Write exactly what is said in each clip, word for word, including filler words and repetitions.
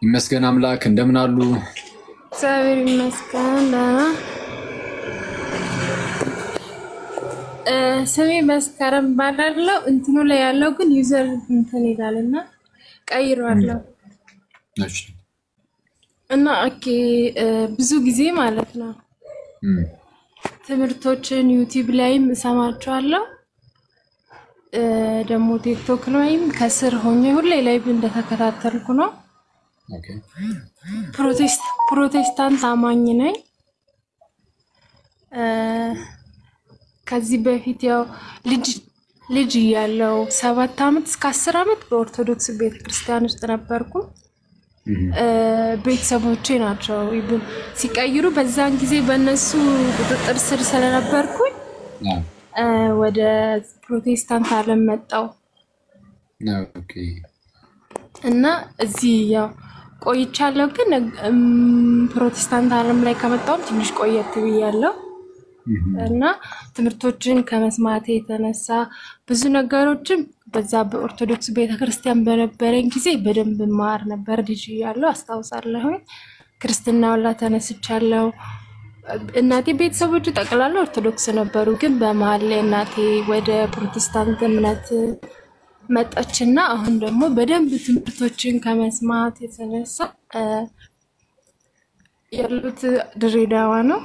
ይመስገን አምላክ እንደምን አሉ? እግዚአብሔር ይመስገን። እ ስሜ መስከረም ባላለው እንትኑ ላይ ያለው ግን ዩዘር እንትን ይላልና ቀይሯለሁ። እሺ እና ኦኬ ብዙ ጊዜ ማለት ነው ትምህርቶችን ዩቲዩብ ላይም እሰማቸዋለሁ እ ደግሞ ቲክቶክ ላይም ከስር ሆኜ ሁሌ ላይቭ እንደተከታተልኩ ነው። ኦኬ ፕሮቴስት ፕሮቴስታንት አማኝ ነኝ። እ ከዚህ በፊት ያው ልጅ ልጅ ያለው ሰባት አመት እስከ አስር አመት በኦርቶዶክስ ቤተክርስቲያን ውስጥ ነበርኩ። እ ቤተሰቦቼ ናቸው ይብን ሲቀይሩ በዛን ጊዜ በእነሱ ቁጥጥር ስር ስለነበርኩኝ እ ወደ ፕሮቴስታንት ዓለም መጣው። ኦኬ እና እዚህ ያው ቆይቻለሁ ግን ፕሮቴስታንት ዓለም ላይ ከመጣው ትንሽ ቆየት ብያለሁ። እና ትምህርቶችን ከመስማቴ የተነሳ ብዙ ነገሮችን በዛ በኦርቶዶክስ ቤተክርስቲያን በነበረኝ ጊዜ በደንብ ማር ነበር ልጅ ያለው አስታውሳለሁ። ክርስትናው ላይ ተነስቻለሁ። እናቴ ቤተሰቦች ጠቅላላ ኦርቶዶክስ ነበሩ ግን በመሃል ላይ እናቴ ወደ ፕሮቴስታንት እምነት መጣችና አሁን ደግሞ በደንብ ትምህርቶችን ከመስማት የተነሳ ያሉት ድሬዳዋ ነው።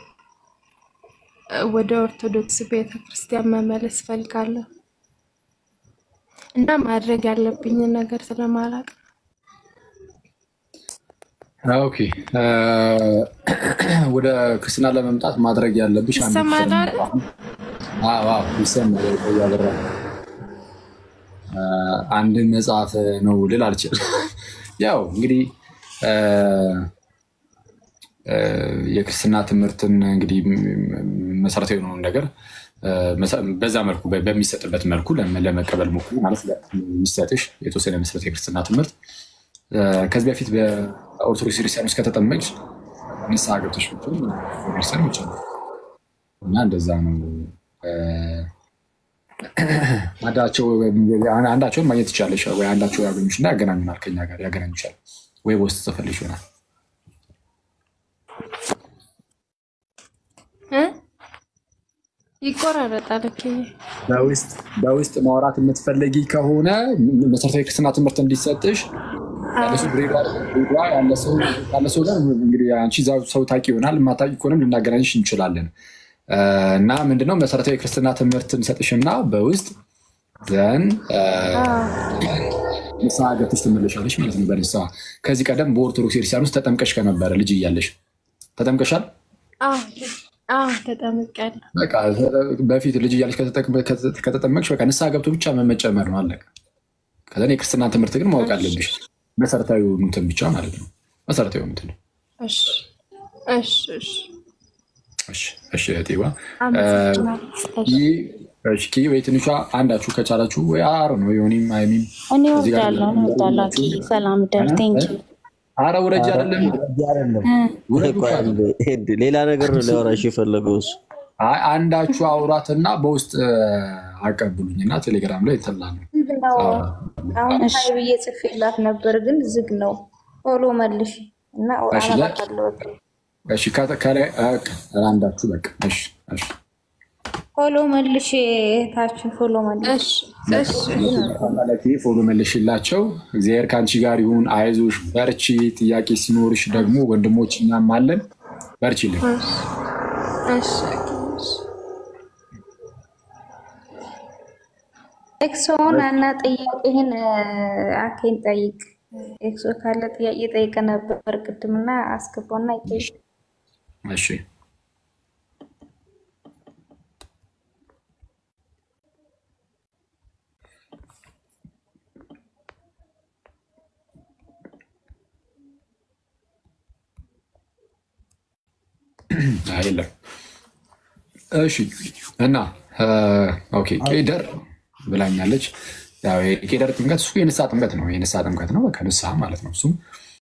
ወደ ኦርቶዶክስ ቤተክርስቲያን መመለስ ፈልጋለሁ እና ማድረግ ያለብኝ ነገር ስለማላውቅ። ኦኬ ወደ ክርስትና ለመምጣት ማድረግ ያለብሽ አንድ ሰማዳር አዎ አዎ ይሰማል ያበራ አንድ መጽሐፍ ነው ልል አልችልም። ያው እንግዲህ የክርስትና ትምህርትን እንግዲህ መሰረታዊ ነው ነገር በዛ መልኩ በሚሰጥበት መልኩ ለመቀበል ሞክሩ ማለት የሚሰጥሽ የተወሰነ መሰረታዊ የክርስትና ትምህርት ከዚህ በፊት በኦርቶዶክስ ክርስቲያን ውስጥ ከተጠመቅሽ ንስሐ ገብተሽ ብትሆን ክርስቲያን ይችላል እና እንደዛ ነው። አንዳቸው አንዳቸውን ማግኘት ይቻላል ወይ አንዳቸው ያገኙሽና ያገናኙናል ከኛ ጋር ያገናኙሻል ወይ በውስጥ ጽፈልሽ ይሆናል እ ይቆራረጣል እኮ በውስጥ በውስጥ ማውራት የምትፈልጊ ከሆነ መሰረታዊ ክርስትና ትምህርት እንዲሰጥሽ ያለሱ ብሬዳ ብሬዳ ያለሱ ያለሱ ጋር እንግዲህ አንቺ ሰው ታቂ ይሆናል ማታቂ ከሆነም ልናገናኝሽ እንችላለን። እና ምንድነው መሰረታዊ ክርስትና ትምህርት እንሰጥሽና በውስጥ ዘን ንስሐ ገብተሽ ትመለሻለሽ ማለት ነው። በንስሐ ከዚህ ቀደም በኦርቶዶክስ ክርስቲያን ውስጥ ተጠምቀሽ ከነበረ ልጅ እያለሽ ተጠምቀሻል? አዎ አዎ ተጠምቀሻል። በቃ በፊት ልጅ እያለሽ ከተጠመቅሽ በቃ ንስሐ ገብቶ ብቻ መጨመር ነው አለቀ። ከዛ የክርስትና ትምህርት ግን ማወቅ አለብሽ መሰረታዊ እንትን ብቻ ማለት ነው። መሰረታዊ እንትን እሺ እሺ እሺ እሺ እሺ እቴዋ እሺ ኪ ወይ ትንሿ አንዳችሁ ከቻላችሁ ወይ አሮ ነው ዮኒም አይሚም እኔ ወዳለሁ ነው ወዳላኪ ሰላም ደር ቴንክ ዩ አረ ወረጅ አይደለም ወረጅ ሌላ ነገር ነው ለወራሽ የፈለገው እሱ አይ አንዳችሁ አውራትና በውስጥ አቀብሉኝና ቴሌግራም ላይ ተላሉ። አሁን ታይብዬ ጽፌላት ነበር ግን ዝግ ነው ፎሎ መልሽ እና አላባታለሁ። እሺ ካለ አንዳችሁ በቃ እሺ እሺ ፎሎ መልሽ ታችን ፎሎ መልሽ እሺ ማለት ፎሎ መልሽላቸው። እግዚአብሔር ካንቺ ጋር ይሁን አይዞሽ በርቺ። ጥያቄ ሲኖርሽ ደግሞ ወንድሞችኛም አለን በርቺልኝ። እሺ ኤክሶን እና ጥያቄህን አከኝ ጠይቅ ኤክሶ ካለ ጥያቄ ጠይቀ ነበር ቅድምና አስገባውና ይጠይቅ። እሺ አይደለም እሺ እና ኦኬ ቄደር ብላኛለች። ያው የቄደር ጥምቀት እሱ የንስሐ ጥምቀት ነው የንስሐ ጥምቀት ነው በቃ ንስሐ ማለት ነው። እሱም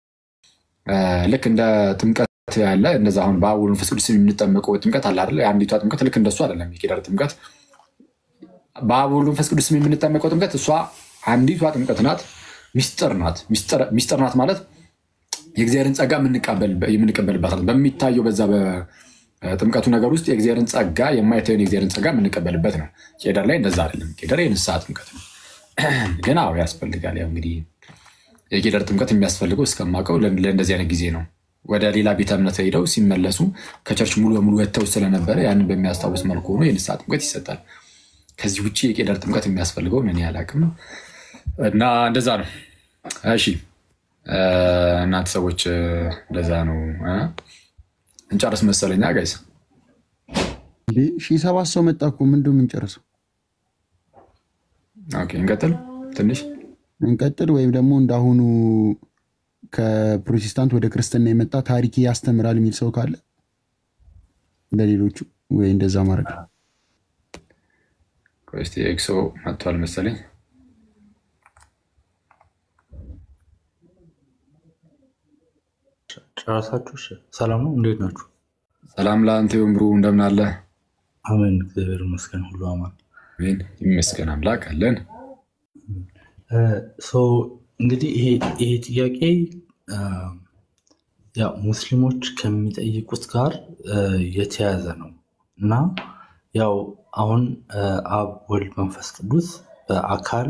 ልክ እንደ ጥምቀት ያለ እንደዛ አሁን በአብ ወልድ መንፈስ ቅዱስ የምንጠመቀው ጥምቀት አለ አይደል? አንዲቷ ጥምቀት ልክ እንደሱ አይደለም። የቄደር ጥምቀት በአብ ወልድ መንፈስ ቅዱስ የምንጠመቀው ጥምቀት እሷ አንዲቷ ጥምቀት ናት። ሚስጥር ናት። ሚስጥር ናት ማለት የእግዚአብሔርን ጸጋ የምንቀበል የምንቀበልበት በሚታየው በዛ በጥምቀቱ ነገር ውስጥ የእግዚአብሔርን ጸጋ የማይታየውን የእግዚአብሔርን ጸጋ የምንቀበልበት ነው። ቄደር ላይ እንደዛ አይደለም። ቄደር የንስሐ ጥምቀት ነው። ግን አዎ ያስፈልጋል። ያው እንግዲህ የቄደር ጥምቀት የሚያስፈልገው እስከማውቀው ለእንደዚህ አይነት ጊዜ ነው። ወደ ሌላ ቤተ እምነት ሄደው ሲመለሱ ከቸርች ሙሉ በሙሉ ወጥተው ስለነበረ ያንን በሚያስታውስ መልኩ ሆኖ የንስሐ ጥምቀት ይሰጣል። ከዚህ ውጭ የቄደር ጥምቀት የሚያስፈልገው እኔ አላውቅም እና እንደዛ ነው። እሺ እናንተ ሰዎች እንደዛ ነው። እንጨርስ መሰለኛ ጋይስ። ሺህ ሰባት ሰው መጣ እኮ ምንድነው የምንጨርሰው? ኦኬ እንቀጥል፣ ትንሽ እንቀጥል ወይም ደግሞ እንዳሁኑ ከፕሮቴስታንት ወደ ክርስትና የመጣ ታሪክ ያስተምራል የሚል ሰው ካለ ለሌሎቹ ወይ እንደዛ ማድረግ ነው። እስቲ ኤክሶ መጥቷል መሰለኝ። ጨረሳችሁ? ሰላም ነው? እንዴት ናችሁ? ሰላም ለአንተ ይሁን ብሩ፣ እንደምን አለ? አሜን፣ እግዚአብሔር ይመስገን፣ ሁሉ አማን። አሜን፣ ይመስገን አምላክ አለን። እንግዲህ ይሄ ጥያቄ ያው ሙስሊሞች ከሚጠይቁት ጋር የተያያዘ ነው እና ያው አሁን አብ ወልድ መንፈስ ቅዱስ በአካል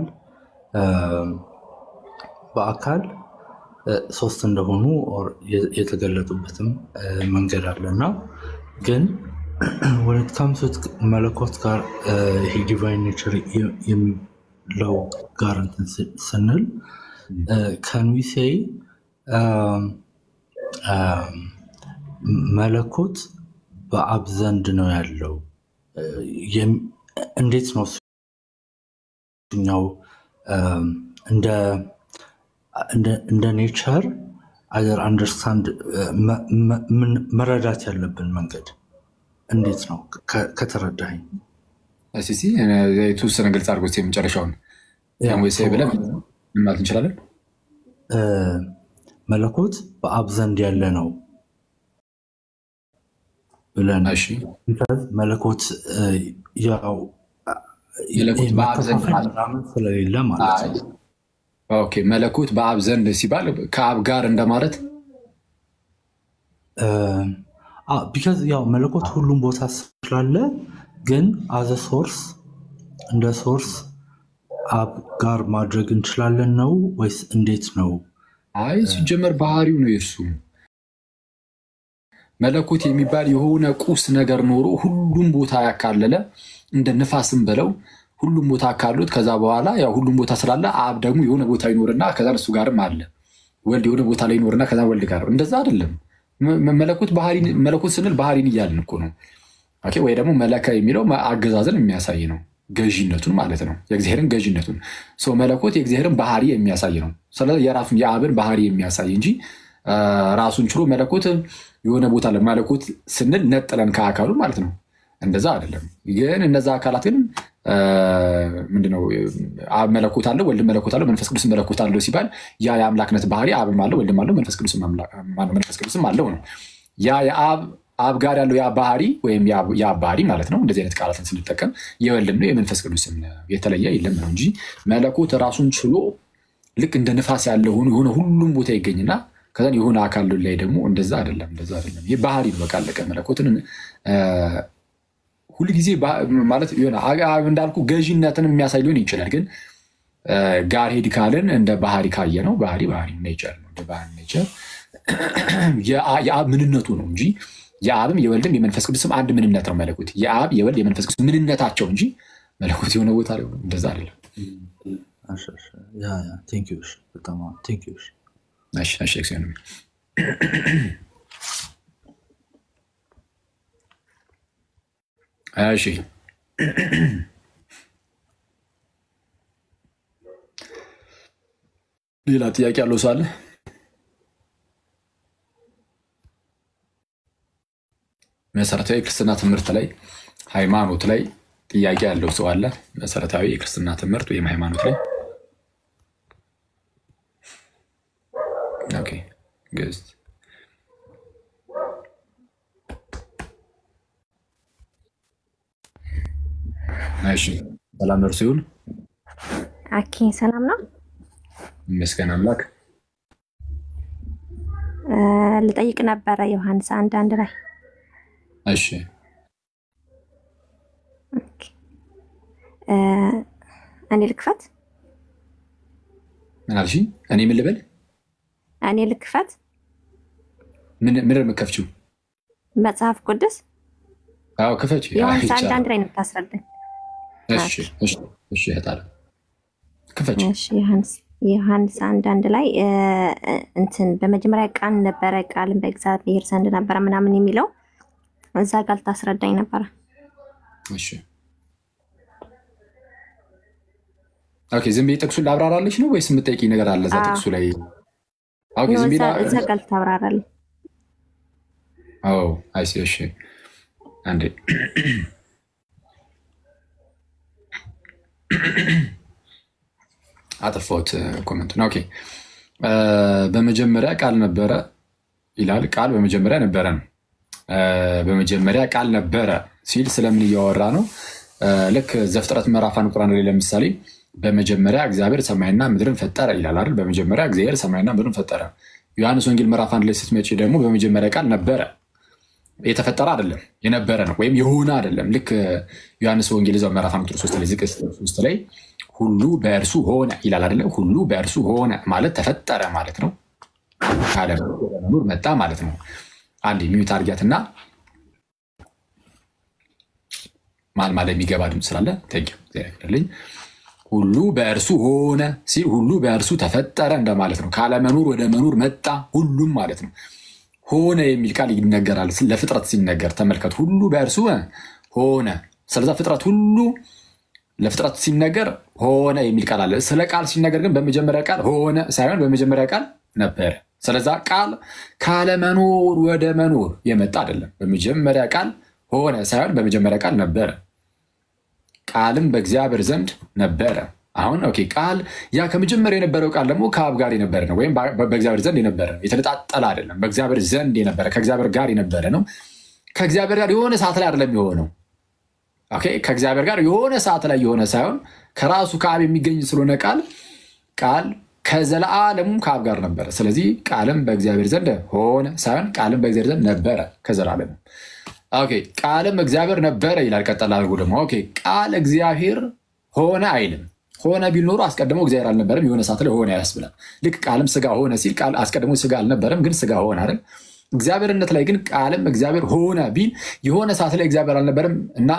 በአካል ሶስት እንደሆኑ የተገለጡበትም መንገድ አለና ግን when it comes to መለኮት ጋር ይሄ ዲቫይን ኔቸር የሚለው ጋር እንትን ስንል can we say መለኮት በአብ ዘንድ ነው ያለው? እንዴት ነው እሱኛው እንደ እንደ ኔቸር አይደር አንደርስታንድ መረዳት ያለብን መንገድ እንዴት ነው ከተረዳኸኝ? እሺ የተወሰነ ግልጽ አድርጎ እስኪ የመጨረሻውን ወይ ሰይ ብለን ማለት እንችላለን። መለኮት በአብ ዘንድ ያለ ነው ብለን እሺ መለኮት ያው መለኮት በአብ ዘንድ ስለሌለ ማለት ነው። ኦኬ መለኮት በአብ ዘንድ ሲባል ከአብ ጋር እንደማለት አ because ያው መለኮት ሁሉም ቦታ ስላለ ግን as a source እንደ ሶርስ አብ ጋር ማድረግ እንችላለን ነው ወይስ እንዴት ነው? አይ ሲጀመር ባህሪው ነው የሱ መለኮት የሚባል የሆነ ቁስ ነገር ኖሮ ሁሉም ቦታ ያካለለ እንደ ንፋስም በለው ሁሉም ቦታ አካሉት። ከዛ በኋላ ያው ሁሉም ቦታ ስላለ አብ ደግሞ የሆነ ቦታ ይኖርና ከዛ እሱ ጋርም አለ። ወልድ የሆነ ቦታ ላይ ይኖርና ከዛ ወልድ ጋር እንደዛ አይደለም። መለኮት ባህሪ መለኮት ስንል ባህሪን ይያልን እኮ ነው። ኦኬ ወይ ደግሞ መለካ የሚለው አገዛዝን የሚያሳይ ነው፣ ገዢነቱን ማለት ነው፣ የእግዚአብሔርን ገዢነቱን። ሶ መለኮት የእግዚአብሔርን ባህሪ የሚያሳይ ነው። ስለዚህ የራሱን የአብን ባህሪ የሚያሳይ እንጂ ራሱን ችሎ መለኮት የሆነ ቦታ ለማለኮት ስንል ነጥለን ከአካሉ ማለት ነው እንደዛ አይደለም። ግን እነዛ አካላት ግን ምንድነው አብ መለኮት አለው፣ ወልድ መለኮት አለው፣ መንፈስ ቅዱስ መለኮት አለው ሲባል ያ የአምላክነት ባህሪ አብም አለው፣ ወልድም አለው፣ መንፈስ ቅዱስም አለው መንፈስ ቅዱስም አለው ነው። ያ የአብ አብ ጋር ያለው ያ ባህሪ ወይም ያ ባህሪ ማለት ነው። እንደዚህ አይነት ቃላትን ስንጠቀም የወልድም ነው የመንፈስ ቅዱስም የተለየ የለም ነው እንጂ መለኮት ራሱን ችሎ ልክ እንደ ንፋስ ያለው ሆኖ የሆነ ሁሉም ቦታ ይገኝና ከዛ የሆነ አካል ላይ ደግሞ እንደዛ አይደለም እንደዛ አይደለም። ይሄ ባህሪ ነው በቃ አለቀ። መለኮትን ሁሉ ጊዜ ማለት የሆነ አብ እንዳልኩ ገዢነትን የሚያሳይ ሊሆን ይችላል። ግን ጋር ሄድ ካልን እንደ ባህሪ ካየ ነው ባህሪ ባህሪ ኔቸር ነው። እንደ ባህሪ ኔቸር የአብ ምንነቱ ነው እንጂ የአብም የወልድም የመንፈስ ቅዱስም አንድ ምንነት ነው። መለኮት የአብ የወልድ የመንፈስ ቅዱስ ምንነታቸው እንጂ መለኮት የሆነ ቦታ ላይ እንደዛ አይደለም። እሺ እሺ ያ ያ ቴንክ ዩ እሺ በጣም ቴንክ ዩ እሺ እሺ እሺ ኤክሰለንት እሺ ሌላ ጥያቄ ያለው ሰው አለ? መሰረታዊ የክርስትና ትምህርት ላይ ሃይማኖት ላይ ጥያቄ ያለው ሰው አለ? መሰረታዊ የክርስትና ትምህርት ወይም ሃይማኖት ላይ ኦኬ ገስት እሺ ሰላም እርሱ ይሁን። አኪ ሰላም ነው? ይመስገን አምላክ። ልጠይቅ ነበረ ዮሐንስ አንድ አንድ ላይ እሺ ኦኬ እኔ ልክፈት ምን አልሽኝ እኔ ምን ልበል እኔ ልክፈት ምን ምን ልከፍቺው መጽሐፍ ቅዱስ አዎ ክፈቺ ዮሐንስ አንድ አንድ ላይ ነው ታስረዳኝ እሺ እሺ እሺ እህታለ ክፈቺ እሺ ዮሐንስ ዮሐንስ አንድ አንድ ላይ እንትን በመጀመሪያ ቃል ነበረ ቃልም በእግዚአብሔር ዘንድ ነበረ ምናምን የሚለው እዛ ጋር ታስረዳኝ ነበር እሺ ኦኬ ዝም ብዬ ጥቅሱን ላብራራልሽ ነው ወይስ የምትጠይቂ ነገር አለ እዛ ጥቅሱ ላይ ኦኬ ዝም ብዬ እዛ ጋር ታብራራልኝ አዎ አይሲ እሺ አንዴ አጥፎት ኮሜንት ነው ኦኬ በመጀመሪያ ቃል ነበረ ይላል ቃል በመጀመሪያ ነበረ ነው በመጀመሪያ ቃል ነበረ ሲል ስለምን እያወራ ነው ልክ ዘፍጥረት ምዕራፍ አንድ ቁጥር አንድ ላይ ለምሳሌ በመጀመሪያ እግዚአብሔር ሰማይና ምድርን ፈጠረ ይላል አይደል በመጀመሪያ እግዚአብሔር ሰማይና ምድርን ፈጠረ ዮሐንስ ወንጌል ምዕራፍ አንድ ላይ ስትመጪ ደግሞ በመጀመሪያ ቃል ነበረ የተፈጠረ አይደለም የነበረ ነው ወይም የሆነ አይደለም ልክ ዮሐንስ ወንጌል ዘ ምዕራፍ አንድ ቁጥር ሶስት ላይ ዝቅ ሶስት ላይ ሁሉ በእርሱ ሆነ ይላል አይደል ሁሉ በእርሱ ሆነ ማለት ተፈጠረ ማለት ነው ካለ መኖር መጣ ማለት ነው አንድ ሚዩት አርጋትና ማል ማለት የሚገባ ድምጽ ስላለ ታንኪዩ ዘይረክልኝ ሁሉ በእርሱ ሆነ ሲል ሁሉ በእርሱ ተፈጠረ እንደማለት ነው ካለ መኖር ወደ መኖር መጣ ሁሉም ማለት ነው ሆነ የሚል ቃል ይነገራል ለፍጥረት ሲነገር ተመልከቱ ሁሉ በእርሱ ሆነ ስለዚህ ፍጥረት ሁሉ ለፍጥረት ሲነገር ሆነ የሚል ቃል አለ ስለ ቃል ሲነገር ግን በመጀመሪያ ቃል ሆነ ሳይሆን በመጀመሪያ ቃል ነበር ስለዚህ ቃል ካለ መኖር ወደ መኖር የመጣ አይደለም በመጀመሪያ ቃል ሆነ ሳይሆን በመጀመሪያ ቃል ነበር ቃልም በእግዚአብሔር ዘንድ ነበረ አሁን ኦኬ ቃል ያ ከመጀመሪያ የነበረው ቃል ደግሞ ከአብ ጋር የነበረ ነው ወይም በእግዚአብሔር ዘንድ የነበረ ነው የተነጣጠለ አይደለም በእግዚአብሔር ዘንድ የነበረ ከእግዚአብሔር ጋር የነበረ ነው ከእግዚአብሔር ጋር የሆነ ሰዓት ላይ አይደለም የሆነው ኦኬ ከእግዚአብሔር ጋር የሆነ ሰዓት ላይ የሆነ ሳይሆን ከራሱ ከአብ የሚገኝ ስለሆነ ቃል ቃል ከዘላለም ከአብ ጋር ነበረ ስለዚህ ቃልም በእግዚአብሔር ዘንድ ሆነ ሳይሆን ቃልም በእግዚአብሔር ዘንድ ነበረ ከዘላለም ኦኬ ቃልም እግዚአብሔር ነበረ ይላል ቀጥታ አድርጎ ደግሞ ኦኬ ቃል እግዚአብሔር ሆነ አይልም ሆነ ቢል ኖሮ አስቀድሞ እግዚአብሔር አልነበረም የሆነ ሰዓት ላይ ሆነ ያስብላል ልክ ቃልም ስጋ ሆነ ሲል ቃል አስቀድሞ ስጋ አልነበረም ግን ስጋ ሆነ አይደል እግዚአብሔርነት ላይ ግን ቃልም እግዚአብሔር ሆነ ቢል የሆነ ሰዓት ላይ እግዚአብሔር አልነበረም እና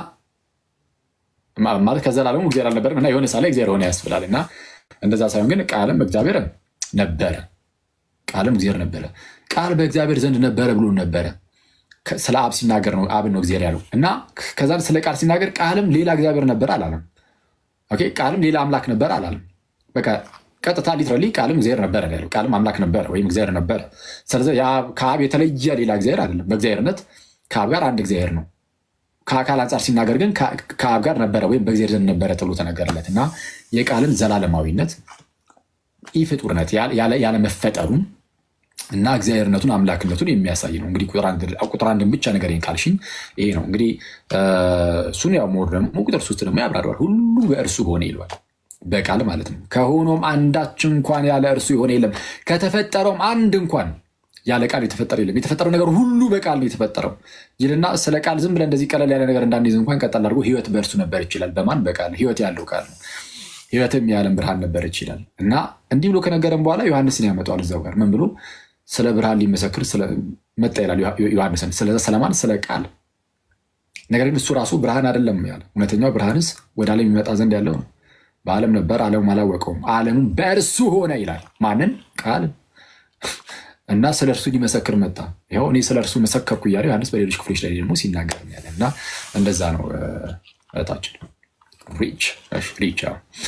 ማለት ከዘላለሙ እግዚአብሔር አልነበረም እና የሆነ ሰዓት ላይ እግዚአብሔር ሆነ ያስብላል እና እንደዛ ሳይሆን ግን ቃልም እግዚአብሔር ነበረ ቃልም እግዚአብሔር ነበረ ቃል በእግዚአብሔር ዘንድ ነበረ ብሎ ነበረ ስለ አብ ሲናገር ነው አብ ነው እግዚአብሔር ያለው እና ከዛ ስለ ቃል ሲናገር ቃልም ሌላ እግዚአብሔር ነበር አላለም ኦኬ ቃልም ሌላ አምላክ ነበር አላለም በቃ ቀጥታ ሊትራሊ ቃልም እግዚአብሔር ነበር ያለው ቃልም አምላክ ነበር ወይም እግዚአብሔር ነበር ስለዚህ ያ ከአብ የተለየ ሌላ እግዚአብሔር አይደለም በእግዚአብሔርነት ከአብ ጋር አንድ እግዚአብሔር ነው ከአካል አንጻር ሲናገር ግን ከአብ ጋር ነበረ ወይም በእግዚአብሔር ዘንድ ነበረ ተብሎ ተነገረለት እና የቃልን ዘላለማዊነት ኢፍጡርነት ያለ መፈጠሩን እና እግዚአብሔርነቱን አምላክነቱን የሚያሳይ ነው እንግዲህ ቁጥር አንድን ብቻ ነገር ካልሽኝ ይሄ ነው እንግዲህ እሱን ያው ሞር ደግሞ ቁጥር ሶስት ደግሞ ያብራራዋል ሁሉ በእርሱ ሆነ ይሏል በቃል ማለት ነው ከሆኖም አንዳች እንኳን ያለ እርሱ የሆነ የለም ከተፈጠረውም አንድ እንኳን ያለ ቃል የተፈጠረ የለም የተፈጠረው ነገር ሁሉ በቃል ነው የተፈጠረው ይልና ስለ ቃል ዝም ብለን እንደዚህ ቀለል ያለ ነገር እንዳንይዝ እንኳን ቀጠል አድርጎ ህይወት በእርሱ ነበር ይችላል በማን በቃል ህይወት ያለው ቃል ነው ህይወትም የዓለም ብርሃን ነበር ይችላል እና እንዲህ ብሎ ከነገረን በኋላ ዮሐንስን ያመጣዋል እዛው ጋር ምን ብሎ ስለ ብርሃን ሊመሰክር መጣ ይላል ዮሐንስን ስለ ሰለማን ስለ ቃል ነገር ግን እሱ ራሱ ብርሃን አይደለም ያለ እውነተኛው ብርሃንስ ወደ ዓለም ይመጣ ዘንድ ያለው ነው በዓለም ነበር ዓለሙም አላወቀውም ዓለሙም በእርሱ ሆነ ይላል ማንን ቃል እና ስለ እርሱ ሊመሰክር መጣ ይኸው እኔ ስለ እርሱ መሰከርኩ እያለ ዮሐንስ በሌሎች ክፍሎች ላይ ደግሞ ሲናገር ያለ እና እንደዛ ነው እታችን ሪች ሪች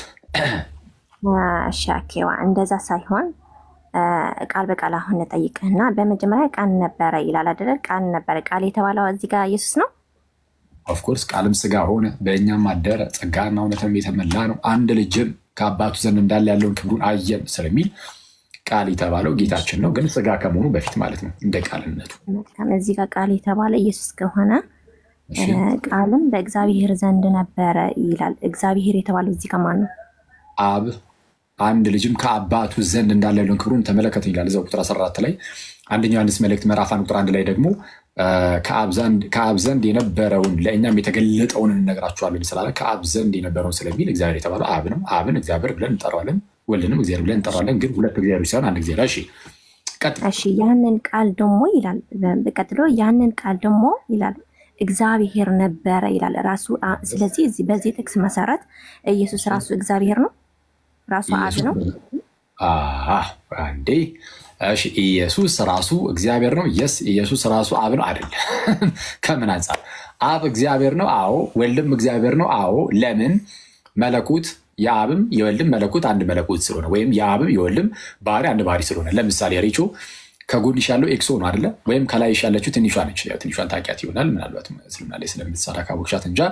ሻኬዋ እንደዛ ሳይሆን ቃል በቃል አሁን ጠይቅህና በመጀመሪያ ቃል ነበረ ይላል አይደል ቃል ነበረ ቃል የተባለው እዚህ ጋር ኢየሱስ ነው ኦፍኮርስ ቃልም ስጋ ሆነ በእኛም አደረ ጸጋና እውነትም የተመላ ነው አንድ ልጅም ከአባቱ ዘንድ እንዳለ ያለውን ክብሩን አየን ስለሚል ቃል የተባለው ጌታችን ነው ግን ስጋ ከመሆኑ በፊት ማለት ነው እንደ ቃልነቱ እዚህ ጋር ቃል የተባለ ኢየሱስ ከሆነ ቃልም በእግዚአብሔር ዘንድ ነበረ ይላል እግዚአብሔር የተባለው እዚህ ጋር ማን ነው አብ አንድ ልጅም ከአባቱ ዘንድ እንዳለ ያለውን ክብሩን ተመለከትን ይላል እዛው ቁጥር አስራ አራት ላይ። አንደኛው ዮሐንስ መልእክት ምዕራፍ አንድ ቁጥር አንድ ላይ ደግሞ ከአብ ዘንድ የነበረውን ለእኛም የተገለጠውን እንነግራችኋለን ስላለ ከአብ ዘንድ የነበረውን ስለሚል እግዚአብሔር የተባለው አብ ነው። አብን እግዚአብሔር ብለን እንጠራዋለን፣ ወልድንም እግዚአብሔር ብለን እንጠራዋለን። ግን ሁለት እግዚአብሔር ሳይሆን አንድ እግዚአብሔር። እሺ ቀጥል። እሺ ያንን ቃል ደግሞ ይላል በቀጥሎ ያንን ቃል ደግሞ ይላል እግዚአብሔር ነበረ ይላል ራሱ። ስለዚህ እዚህ በዚህ ጥቅስ መሰረት ኢየሱስ ራሱ እግዚአብሔር ነው፣ ራሱ አብ ነው። አህ አንዴ እሺ ኢየሱስ ራሱ እግዚአብሔር ነው። የስ ኢየሱስ ራሱ አብ ነው አይደል? ከምን አንፃር? አብ እግዚአብሔር ነው። አዎ። ወልድም እግዚአብሔር ነው። አዎ። ለምን? መለኮት የአብም የወልድም መለኮት አንድ መለኮት ስለሆነ ወይም የአብም የወልድም ባህሪ አንድ ባህሪ ስለሆነ። ለምሳሌ ሪቾ ከጎንሽ ያለው ኤክሶ ነው አይደለ? ወይም ከላይሽ ያለችው ትንሿ ነች። ያው ትንሿን ታውቂያት ይሆናል ምናልባት እስልምና ላይ ስለምትሰራ ካወቅሻት እንጃ።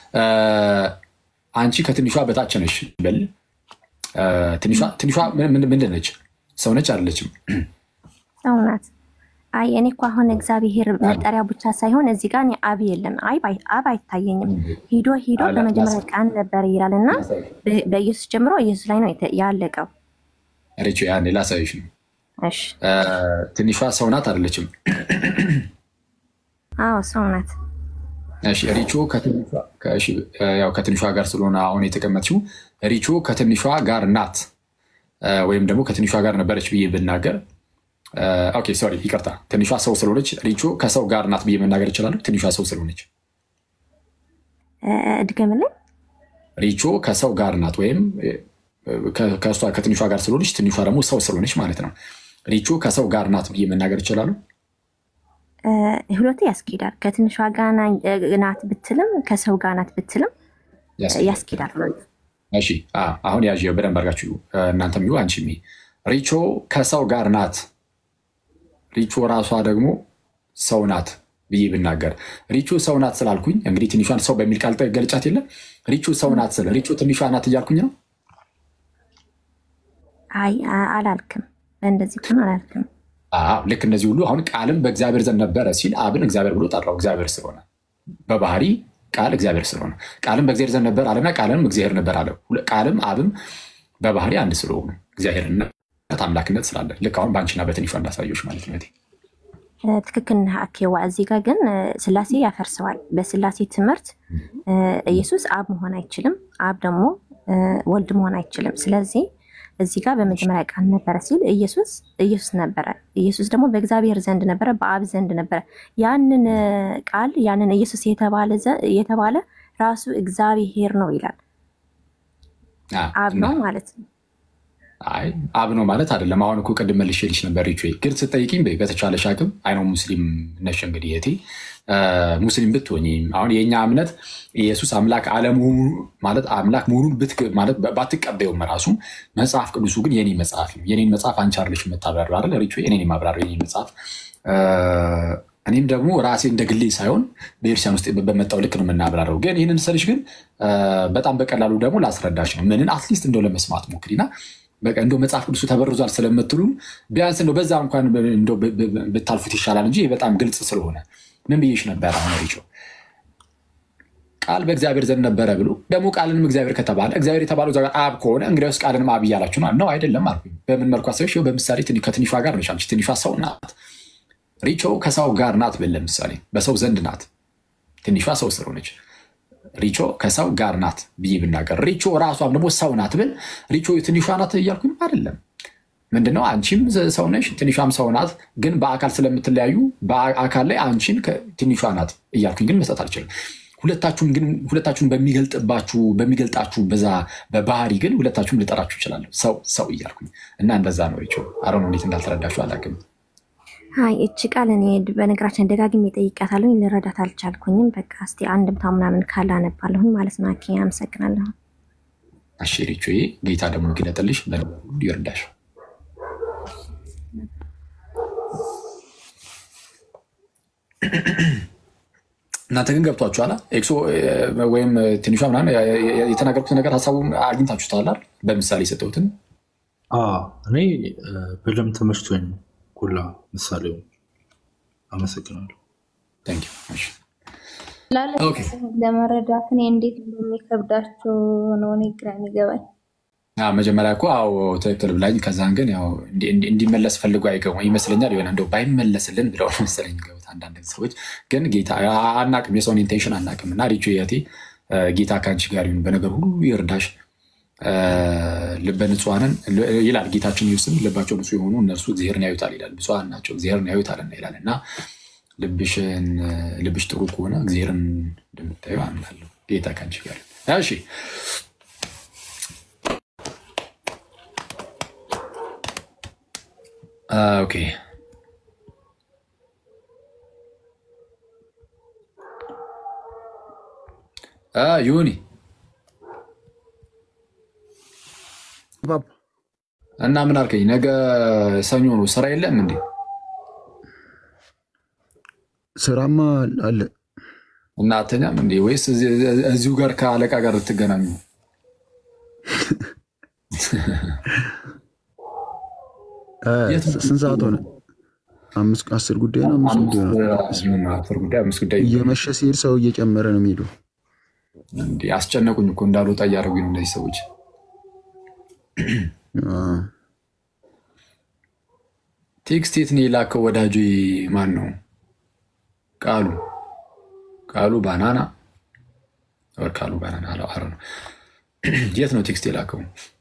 አንቺ ከትንሿ በታች ነሽ በል። ትንሿ ትንሿ ምንድን ነች? ሰው ነች አይደለችም? ሰው ናት። አይ እኔ እኮ አሁን እግዚአብሔር መጠሪያ ብቻ ሳይሆን እዚህ ጋር እኔ አብ የለም። አይ አብ አይታየኝም። ሂዶ ሂዶ በመጀመሪያ ቃል ነበር ይላልና በኢየሱስ ጀምሮ ኢየሱስ ላይ ነው ያለቀው። ሪቾ ያን ላሳይሽ ነው። እሺ ትንሿ ሰው ናት አይደለችም? አዎ ሰው ናት። እሺ ሪቾ ከትንሿ ከእሺ ያው ከትንሿ ጋር ስለሆነ አሁን የተቀመጥሽው ሪቾ ከትንሿ ጋር ናት ወይም ደግሞ ከትንሿ ጋር ነበረች ብዬ ብናገር፣ ኦኬ ሶሪ ይቅርታ፣ ትንሿ ሰው ስለሆነች ሪቾ ከሰው ጋር ናት ብዬ መናገር ይችላል። ትንሿ ሰው ስለሆነች እድገምልኝ። ሪቾ ከሰው ጋር ናት ወይም ከሷ ከትንሿ ጋር ስለሆነች ትንሿ ደግሞ ሰው ስለሆነች ማለት ነው። ሪቾ ከሰው ጋር ናት ብዬ መናገር ይችላል። ሁለቱ ያስኬዳል። ከትንሿ ጋር ናት ብትልም ከሰው ጋር ናት ብትልም ያስኬዳል። እሺ አሁን ያዥ በደንብ አድርጋችሁ እናንተም ይሁ አንቺ ሪቾ ከሰው ጋር ናት፣ ሪቾ ራሷ ደግሞ ሰው ናት ብዬ ብናገር፣ ሪቾ ሰው ናት ስላልኩኝ እንግዲህ ትንሿን ሰው በሚል ቃል ገልጫት የለ ሪቾ ሰው ናት ስለ ሪቾ ትንሿ ናት እያልኩኝ ነው። አይ አላልክም፣ እንደዚህ እኮ ነው አላልክም። አዎ ልክ እንደዚህ ሁሉ አሁን ቃልም በእግዚአብሔር ዘንድ ነበረ ሲል አብን እግዚአብሔር ብሎ ጠራው። እግዚአብሔር ስለሆነ በባህሪ ቃል እግዚአብሔር ስለሆነ ቃልም በእግዚአብሔር ዘንድ ነበር አለና ቃልም እግዚአብሔር ነበር አለ። ቃልም አብም በባህሪ አንድ ስለሆኑ እግዚአብሔርነት አምላክነት ስላለ ልክ አሁን በአንቺና በትንሿ እንዳሳየሽ ማለት ነው። ትክክል ነህ አኬዋ። እዚህ ጋር ግን ስላሴ ያፈርሰዋል። በስላሴ ትምህርት ኢየሱስ አብ መሆን አይችልም፣ አብ ደግሞ ወልድ መሆን አይችልም። ስለዚህ እዚህ ጋር በመጀመሪያ ቃል ነበረ ሲል ኢየሱስ ኢየሱስ ነበረ። ኢየሱስ ደግሞ በእግዚአብሔር ዘንድ ነበረ፣ በአብ ዘንድ ነበረ። ያንን ቃል ያንን ኢየሱስ የተባለ የተባለ ራሱ እግዚአብሔር ነው ይላል። አብ ነው ማለት ነው። አይ አብ ነው ማለት አይደለም። አሁን እኮ ቅድም መልሼልሽ ነበር ሪቹ ግን ስትጠይቂኝ በተቻለሽ አቅም አይ ነው ሙስሊም ነሽ እንግዲህ እህቴ ሙስሊም ብትሆኚ አሁን የኛ እምነት ኢየሱስ አምላክ አለመሆኑ ማለት አምላክ መሆኑን ማለት ባትቀበዩም ራሱ መጽሐፍ ቅዱሱ ግን የኔ መጽሐፍ ነው። የኔን መጽሐፍ አንቺ አይደለሽ የምታብራሪው አይደል ሪቹ? የኔን ማብራሪው የኔን መጽሐፍ እኔም ደግሞ ራሴ እንደ ግሌ ሳይሆን በኤርሲያን ውስጥ በመጣው ልክ ነው የምናብራረው። ግን ይህንን ስልሽ ግን በጣም በቀላሉ ደግሞ ላስረዳሽ ነው። ምንን አትሊስት እንደው ለመስማት ሞክሪና በቃ እንደው መጽሐፍ ቅዱሱ ተበርዟል ስለምትሉም ቢያንስ እንደው በዛ እንኳን እንደው ብታልፉት ይሻላል እንጂ በጣም ግልጽ ስለሆነ ምን ብዬሽ ነበር? አሁን ሪቾ ቃል በእግዚአብሔር ዘንድ ነበረ ብሎ ደግሞ ቃልንም እግዚአብሔር ከተባለ እግዚአብሔር የተባለው ዛጋ አብ ከሆነ እንግዲያውስ ቃልንም አብ እያላችሁ ነው አይደለም አልኩኝ። በምን መልኩ አሰብሽ? በምሳሌ ከትንሿ ጋር ነሽ አንቺ። ትንሿ ሰው ናት። ሪቾ ከሰው ጋር ናት ብል ለምሳሌ በሰው ዘንድ ናት። ትንሿ ሰው ስለሆነች ሪቾ ከሰው ጋር ናት ብዬ ብናገር፣ ሪቾ ራሷም ደግሞ ሰው ናት ብል ሪቾ ትንሿ ናት እያልኩኝ አይደለም። ምንድነው? አንቺም ሰው ነሽ፣ ትንሿም ሰው ናት። ግን በአካል ስለምትለያዩ በአካል ላይ አንቺን ትንሿ ናት እያልኩኝ ግን መስጠት አልችልም። ሁለታችሁም ግን ሁለታችሁም በሚገልጥባችሁ በሚገልጣችሁ በዛ በባህሪ ግን ሁለታችሁም ልጠራችሁ ይችላል ሰው ሰው እያልኩኝ እና እንደዛ ነው ሪቾ። አሮ ነው እንዴት እንዳልተረዳችሁ አላውቅም። አይ እቺ ቃል እኔ በነገራችን ደጋግሜ ጠይቃታለሁ፣ ልረዳት አልቻልኩኝም። በቃ እስቲ አንድምታ ምናምን ካለ አነባለሁ ማለት ነው። አኪ አመሰግናለሁ። እሺ ሪቾ ጌታ ደግሞ ይገለጥልሽ ለሁሉ ይርዳሽ። እናንተ ግን ገብቷችኋል? ኤክሶ ወይም ትንሿ ምናምን የተናገርኩት ነገር ሀሳቡን አግኝታችሁታል አይደል? በምሳሌ የሰጠሁትን እኔ በደምብ ተመችቶኝ ነው ሁላ ምሳሌው። አመሰግናለሁ። ለመረዳት እኔ እንዴት እንደሚከብዳቸው ነው እኔ ግራ የሚገባኝ። አ መጀመሪያ እኮ አዎ ትክክል ብላኝ ከዛን ግን ያው እንዲመለስ ፈልጎ አይገው ይመስለኛል ይሆነ እንደው ባይመለስልን ብለው መሰለኝ ገውት አንዳንድ ሰዎች ግን ጌታ አናቅም የሰውን ኢንቴንሽን አናቅምና ሪቹ ያቲ ጌታ ካንቺ ጋር ይሁን በነገር ሁሉ ይርዳሽ ልበ ንጹሃንን ይላል ጌታችን ኢየሱስም ልባቸው ንጹህ የሆኑ እነርሱ እግዚአብሔርን ያዩታል ይላል ብፁዓን ናቸው እግዚአብሔርን ያዩታልና ይላልና ልብሽን ልብሽ ጥሩ ከሆነ እግዚአብሔርን እንደምታዩ አምናለሁ ጌታ ካንቺ ጋር እሺ ኦኬ አ ዩኒ ባብ እና ምን አልከኝ ነገ ሰኞ ነው ስራ የለም እንዴ ስራማ አለ እና አተኛም እንዴ ወይስ እዚሁ ጋር ከአለቃ ጋር ትገናኙ ስንት ሰዓት ሆነ አምስት አስር ጉዳይ ነው አምስት ጉዳይ ነው አስር ጉዳይ አምስት ጉዳይ እየመሸ ሲሄድ ሰው እየጨመረ ነው የሚሄደው እንዴ አስጨነቁኝ እኮ እንዳልወጣ እያደረጉኝ ነው እነዚህ ሰዎች ቴክስት የት ነው የላከው ወዳጁ ማን ነው ቃሉ ቃሉ ባናና ወር ቃሉ ባናና አለው አረ ነው የት ነው ቴክስት የላከው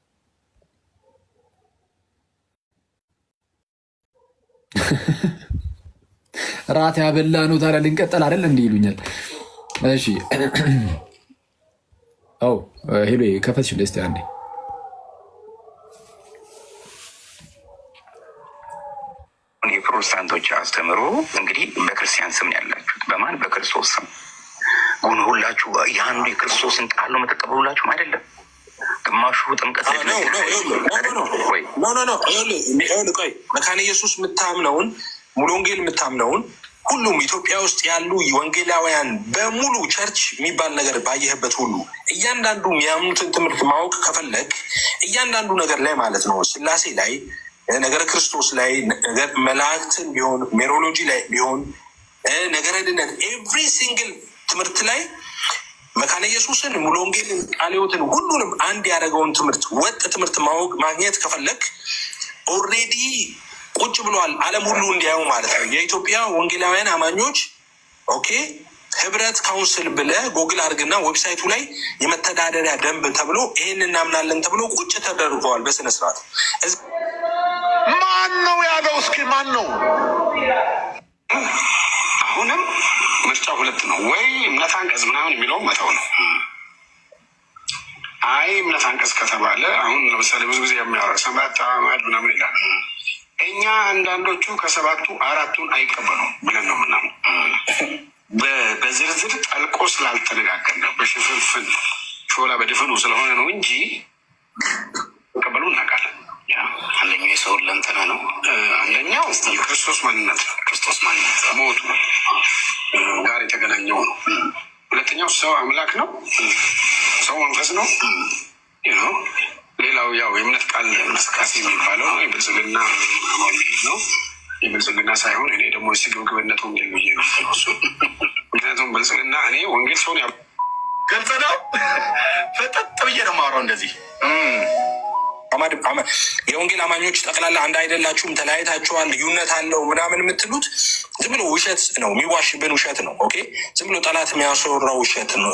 ራት ያበላ ነው ታዲያ ልንቀጥል አይደል እንዴ ይሉኛል እሺ አው ሄሎ ከፈትሽ ደስታ አንዴ የፕሮቴስታንቶች አስተምሮ እንግዲህ በክርስቲያን ስም ያላችሁት በማን በክርስቶስ ስም ሁሉ ሁላችሁ ያንዱ የክርስቶስን ቃል ነው የምትቀበሉላችሁ አይደለም ግማሹ ጥምቀት ነው ነው ነው ነው ነው ነው ቆይ መካነ ኢየሱስ የምታምነውን ሙሉ ወንጌል የምታምነውን ሁሉም ኢትዮጵያ ውስጥ ያሉ ወንጌላውያን በሙሉ ቸርች የሚባል ነገር ባየህበት ሁሉ እያንዳንዱ የሚያምኑትን ትምህርት ማወቅ ከፈለግ እያንዳንዱ ነገር ላይ ማለት ነው ስላሴ ላይ ነገር ክርስቶስ ላይ ነገር መላእክትን ቢሆን ሜሮሎጂ ላይ ቢሆን ነገር አይደለም ኤቭሪ ሲንግል ትምህርት ላይ መካነ ኢየሱስን ሙሉ ወንጌልን ቃልዮትን ሁሉንም አንድ ያደረገውን ትምህርት ወጥ ትምህርት ማወቅ ማግኘት ከፈለግ ኦልሬዲ ቁጭ ብሏል ዓለም ሁሉ እንዲያዩ ማለት ነው የኢትዮጵያ ወንጌላውያን አማኞች ኦኬ ህብረት ካውንስል ብለ ጎግል አድርግና ዌብሳይቱ ላይ የመተዳደሪያ ደንብ ተብሎ ይሄን እናምናለን ተብሎ ቁጭ ተደርጓል በስነ ስርዓት ማን ነው ያለው እስኪ ማን ነው አሁንም ምርጫ ሁለት ነው ወይ እምነት አንቀጽ ምናምን የሚለው መተው ነው አይ እምነት አንቀጽ ከተባለ አሁን ለምሳሌ ብዙ ጊዜ የሚያወራ ሰባት አማድ ምናምን ይላል እኛ አንዳንዶቹ ከሰባቱ አራቱን አይቀበሉም ብለን ነው ምናምን በዝርዝር ጠልቆ ስላልተነጋገር ነው በሽፍንፍን ሾላ በድፍኑ ስለሆነ ነው እንጂ ቀበሉ እናውቃለን አንደኛው የሰው ለንተና ነው አንደኛው የክርስቶስ ማንነት ነው ክርስቶስ ማንነት ሞቱ ጋር የተገናኘው ነው ሁለተኛው ሰው አምላክ ነው ሰው መንፈስ ነው ነው ሌላው ያው የእምነት ቃል መስካሲ የሚባለው የብልጽግና ነው የብልጽግና ሳይሆን እኔ ደግሞ ሲግብግብነት ወንጌል ብዬ ነው እሱ ምክንያቱም ብልጽግና እኔ ወንጌል ሰውን ገልጸ ነው ፈጠጥ ብዬ ነው የማወራው እንደዚህ አማድ አማ የወንጌል አማኞች ጠቅላላ አንድ አይደላችሁም ተለያይታችኋል ልዩነት አለው ምናምን የምትሉት ዝም ብሎ ውሸት ነው የሚዋሽብን ውሸት ነው ኦኬ ዝም ብሎ ጠላት የሚያስወራው ውሸት ነው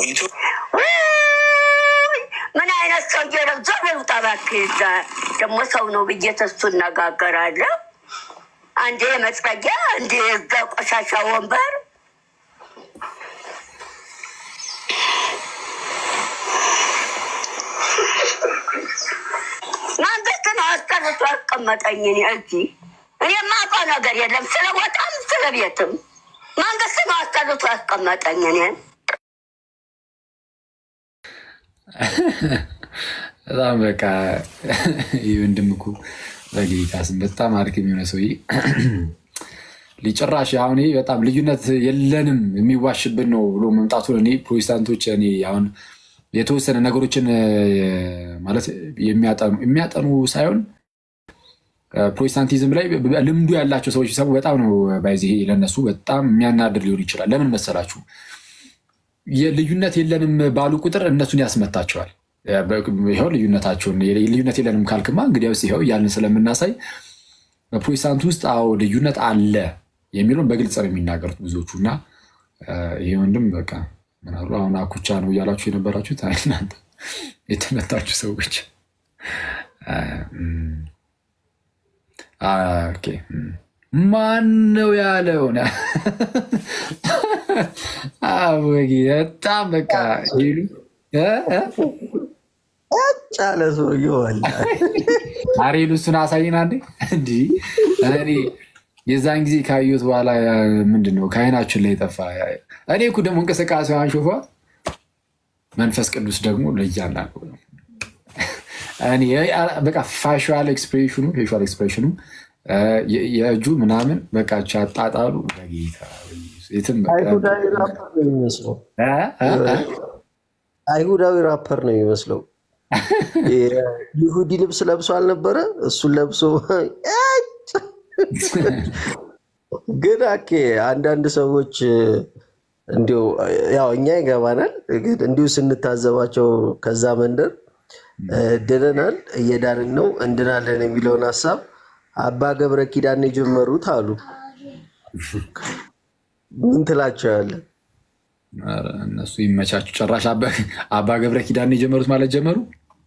ምን አይነት ሰው ነው ዘመኑ ታባክዛ ደግሞ ሰው ነው ብዬ ተስቱ እናጋገራለሁ አንዴ መጽረጊያ አንዴ ቆሻሻ ወንበር መንግስት ነው አስቀርቶ አስቀመጠኝ እኔ እዚህ እኔ የማውቀው ነገር የለም ስለ ቦታም ስለ ቤትም መንግስት ነው አስቀርቶ አስቀመጠኝ እኔ በጣም በቃ ይወንድም እኮ በጌታስ በጣም አርክ የሚሆነ ሰውዬ ሊጨራሽ አሁን በጣም ልዩነት የለንም የሚዋሽብን ነው ብሎ መምጣቱ እኔ ፕሮቴስታንቶች እኔ አሁን የተወሰነ ነገሮችን ማለት የሚያጠኑ የሚያጠኑ ሳይሆን ፕሮቴስታንቲዝም ላይ ልምዱ ያላቸው ሰዎች ሲሰሙ በጣም ነው ባይዚህ ለነሱ በጣም የሚያናድር ሊሆን ይችላል ለምን መሰላችሁ የልዩነት የለንም ባሉ ቁጥር እነሱን ያስመታቸዋል ይሄው ልዩነታቸውን ልዩነት የለንም ካልክማ እንግዲያውስ ይሄው ያልን ስለምናሳይ በፕሮቴስታንት ውስጥ አዎ ልዩነት አለ የሚለውን በግልጽ ነው የሚናገሩት ብዙዎቹና ይሄ ወንድም በቃ ምናሉ አሁን አኩቻ ነው እያላችሁ የነበራችሁት እናንተ የተመታችሁ ሰዎች ኦኬ ማን ነው ያለው አዎ በጣም በቃ ይሉ ጫለ ሰው ይዋል አሬሉ እሱን አሳይና እንዴ እንዲ እኔ የዛን ጊዜ ካዩት በኋላ ምንድነው ካይናችን ላይ ጠፋ እኔ እኮ ደግሞ እንቅስቃሴው አንሾፋ መንፈስ ቅዱስ ደግሞ ለያናቁ ነው እኔ በቃ ፋሻል ኤክስፕሬሽኑ ፌሻል ኤክስፕሬሽኑ የእጁ ምናምን በቃ ቻጣጣሉ በጌታ የትም አይሁዳዊ ራፐር ነው የሚመስለው አይሁዳዊ ራፐር ነው የሚመስለው ይሁዲ ልብስ ለብሶ አልነበረ እሱን ለብሶ ግን አኬ አንዳንድ ሰዎች እንዲው ያው እኛ ይገባናል ግን እንዲው ስንታዘባቸው ከዛ መንደር ድነናል እየዳንን ነው እንድናለን የሚለውን ሐሳብ አባ ገብረ ኪዳን የጀመሩት አሉ ምን ትላቸዋለህ እነሱ ይመቻቹ ጭራሽ አባ ገብረ ኪዳን የጀመሩት ማለት ጀመሩ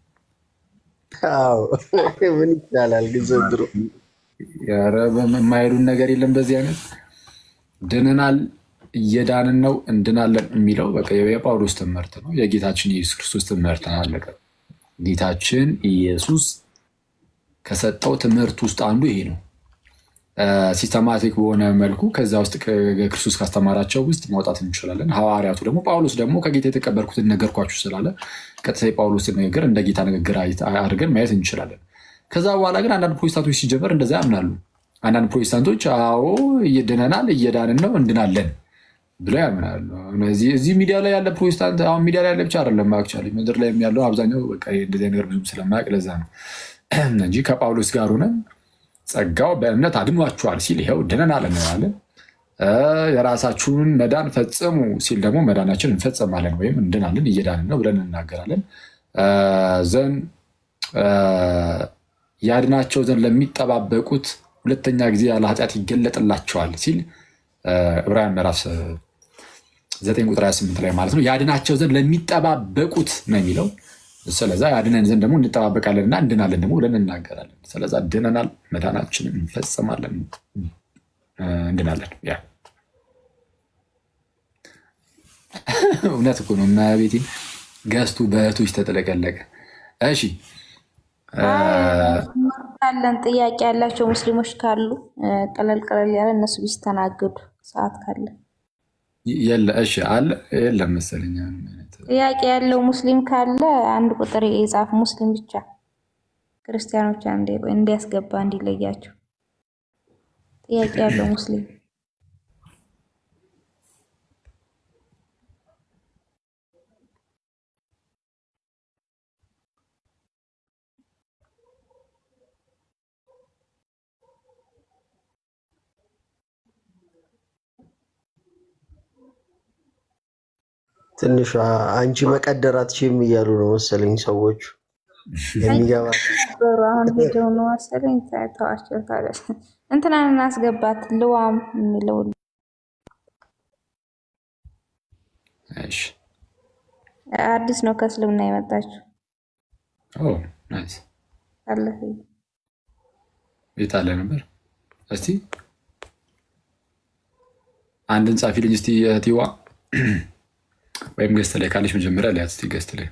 አዎ ምን ይቻላል ግን ዘንድሮ ያረ በማይሉን ነገር የለም በዚህ አይነት ድነናል እየዳንን ነው እንድናለን የሚለው በቃ የጳውሎስ ትምህርት ነው የጌታችን ኢየሱስ ክርስቶስ ትምህርት ነው አለቀ ጌታችን ኢየሱስ ከሰጠው ትምህርት ውስጥ አንዱ ይሄ ነው ሲስተማቲክ በሆነ መልኩ ከዛ ውስጥ ክርስቶስ ካስተማራቸው ውስጥ ማውጣት እንችላለን ሐዋርያቱ ደግሞ ጳውሎስ ደግሞ ከጌታ የተቀበልኩትን ነገርኳችሁ ስላለ ቀጥታ የጳውሎስን ነገር እንደ ጌታ ንግግር አድርገን ማየት እንችላለን ከዛ በኋላ ግን አንዳንድ ፕሮቴስታንቶች ሲጀመር እንደዛ ያምናሉ አንዳንድ ፕሮቴስታንቶች አዎ እየደነናል እየዳንን ነው እንድናለን ብለው ያምናሉ እዚህ እዚህ ሚዲያ ላይ ያለ ፕሮቴስታንት አሁን ሚዲያ ላይ ያለ ብቻ አይደለም አክቹአሊ ምድር ላይ ያለው አብዛኛው በቃ እንደዚህ ነገር ብዙም ስለማያውቅ ለዛ ነው እንጂ ከጳውሎስ ጋር ሆነን ጸጋው በእምነት አድኗችኋል ሲል ይሄው ድነናል እንላለን የራሳችሁን መዳን ፈጽሙ ሲል ደግሞ መዳናችንን እንፈጽማለን ወይም እንድናለን እየዳንን ነው ብለን እናገራለን ዘን ያድናቸው ዘንድ ለሚጠባበቁት ሁለተኛ ጊዜ ያለ ኃጢአት ይገለጥላቸዋል ሲል ዕብራውያን ምዕራፍ ዘጠኝ ቁጥር ሃያ ስምንት ላይ ማለት ነው ያድናቸው ዘንድ ለሚጠባበቁት ነው የሚለው ስለዛ ያድነን ዘንድ ደግሞ እንጠባበቃለንና እንድናለን ደግሞ ብለን እናገራለን ስለዛ ድነናል መዳናችንን እንፈጽማለን እንድናለን ያ እውነት እኮ ነው እና ቤቴ ገስቱ በእህቶች ተጠለቀለቀ እሺ አለን ጥያቄ ያላቸው ሙስሊሞች ካሉ ቀለል ቀለል ያለ እነሱ ቢስተናገዱ ሰዓት ካለ የለ እሺ አለ የለም መሰለኝ ጥያቄ ያለው ሙስሊም ካለ አንድ ቁጥር የጻፍ ሙስሊም ብቻ ክርስቲያኖች አንዴ እንዲያስገባ እንዲለያቸው ጥያቄ ያለው ሙስሊም ትንሽ አንቺ መቀደር አትችይም እያሉ ነው መሰለኝ ሰዎች የሚገባ አሁን ሄደው ነው መሰለኝ ታዋቸው ታዲያ እንትናን እናስገባት ልዋም የሚለው እሺ አዲስ ነው ከእስልምና የመጣችው ኦ ናይስ አለፈ ይታለ ነበር እስቲ አንድን ጻፊ ልጅ እስቲ ቲዋ ወይም ገስት ላይ ካለች መጀመሪያ ላይ እስቲ ገስት ላይ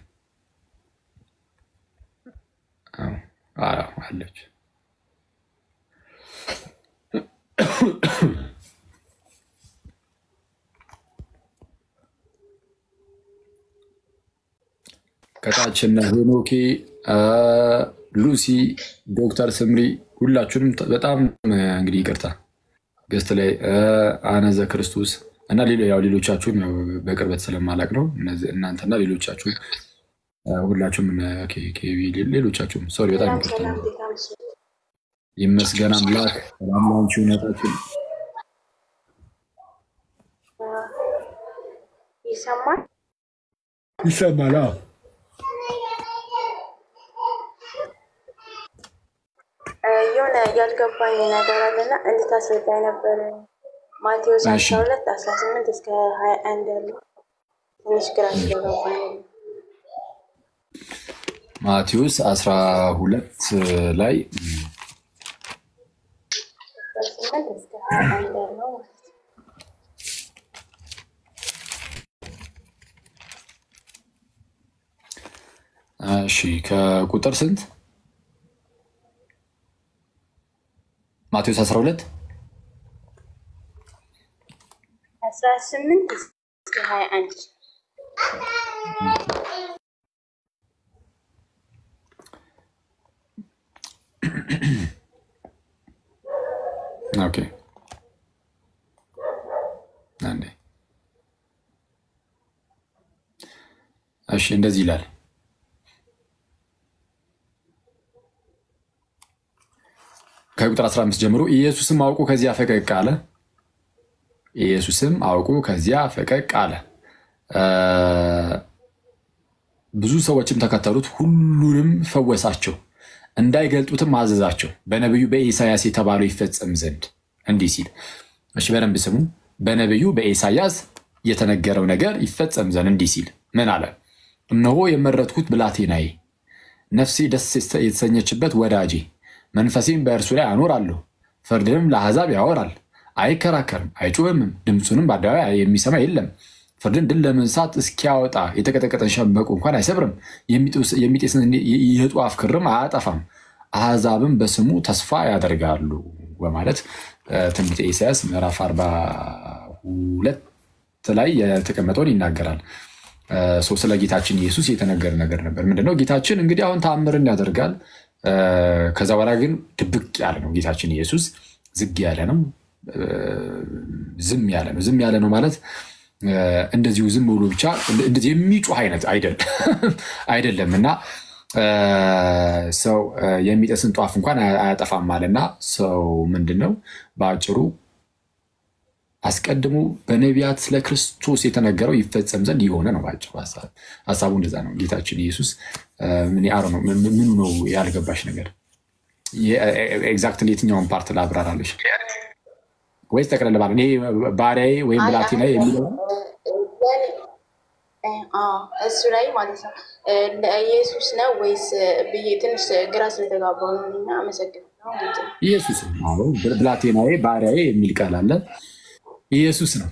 አዎ አዎ አለች ከታችና ሄኖኬ ሉሲ ዶክተር ስምሪ ሁላችሁንም በጣም እንግዲህ ይቅርታ ገስት ላይ አነዘ ክርስቶስ እና ያው ሌሎቻችሁም ያው በቅርበት ስለማላቅ ነው እናንተና ሌሎቻችሁ ሁላችሁም ሌሎቻችሁም ሶሪ በጣም ይቅርታ ይመስገን አምላክ ሰላም ላንቺ ነታችሁ ይሰማል ይሰማል የሆነ ያልገባኝ ነገር አለና እንድታስረዳኝ ነበር። ማቴዎስ አስራ ሁለት አስራ ስምንት እስከ ሀያ አንድ ያለው ትንሽ ግራ ስለገባኝ ማቴዎስ አስራ ሁለት ላይ ስምንት እስከ ሀያ አንድ ያለው እሺ ከቁጥር ስንት? ማቴዎስ አስራ ሁለት አስራ ስምንት እስከ ሀያ አንድ ኦኬ አንዴ እሺ እንደዚህ ይላል ከቁጥር አስራ አምስት ጀምሮ ኢየሱስም አውቆ ከዚያ ፈቀቅ አለ ኢየሱስም አውቆ ከዚያ ፈቀቅ አለ ብዙ ሰዎችም ተከተሉት ሁሉንም ፈወሳቸው እንዳይገልጡትም አዘዛቸው በነብዩ በኢሳያስ የተባለው ይፈጸም ዘንድ እንዲህ ሲል እሺ በደንብ ስሙ በነብዩ በኢሳያስ የተነገረው ነገር ይፈጸም ዘንድ እንዲህ ሲል ምን አለ እነሆ የመረጥኩት ብላቴናዬ ነፍሴ ደስ የተሰኘችበት ወዳጄ መንፈሴን በእርሱ ላይ አኖራለሁ ፍርድንም ለአሕዛብ ያወራል አይከራከርም አይጮህም ድምፁንም በአደባባይ የሚሰማ የለም ፍርድን ድል ለመንሳት እስኪያወጣ የተቀጠቀጠን ሸምበቆ እንኳን አይሰብርም የሚጤስን የጧፍ ክርም አያጠፋም አሕዛብም በስሙ ተስፋ ያደርጋሉ በማለት ትንቢተ ኢሳያስ ምዕራፍ አርባ ሁለት ላይ የተቀመጠውን ይናገራል ሰው ስለ ጌታችን ኢየሱስ የተነገረ ነገር ነበር ምንድነው ጌታችን እንግዲህ አሁን ተአምርን ያደርጋል ከዛ በኋላ ግን ድብቅ ያለ ነው ጌታችን ኢየሱስ ዝግ ያለ ነው ዝም ያለ ነው ዝም ያለ ነው ማለት እንደዚሁ ዝም ብሎ ብቻ እንደዚህ የሚጮህ አይነት አይደለም አይደለም እና ሰው የሚጤስን ጧፍ እንኳን አያጠፋም ማለትና ሰው ምንድነው በአጭሩ አስቀድሞ በነቢያት ስለ ክርስቶስ የተነገረው ይፈጸም ዘንድ የሆነ ነው ባጭሩ ሐሳቡ እንደዛ ነው ጌታችን ኢየሱስ ምን ያሩ ነው ምኑ ነው ያልገባሽ ነገር ኤግዛክትሊ የትኛውን ፓርት ላብራራለሽ ወይስ ተቀለለ ባለ እኔ ባሪያዬ ወይም ብላቴናዬ የሚለው አዎ እሱ ላይ ማለት ነው ለኢየሱስ ነው ወይስ ብዬ ትንሽ ግራ ስለተጋባው ነው እና አመሰግናለሁ ኢየሱስ ነው ብላቴናዬ ባሪያዬ የሚል ቃል አለ ኢየሱስ ነው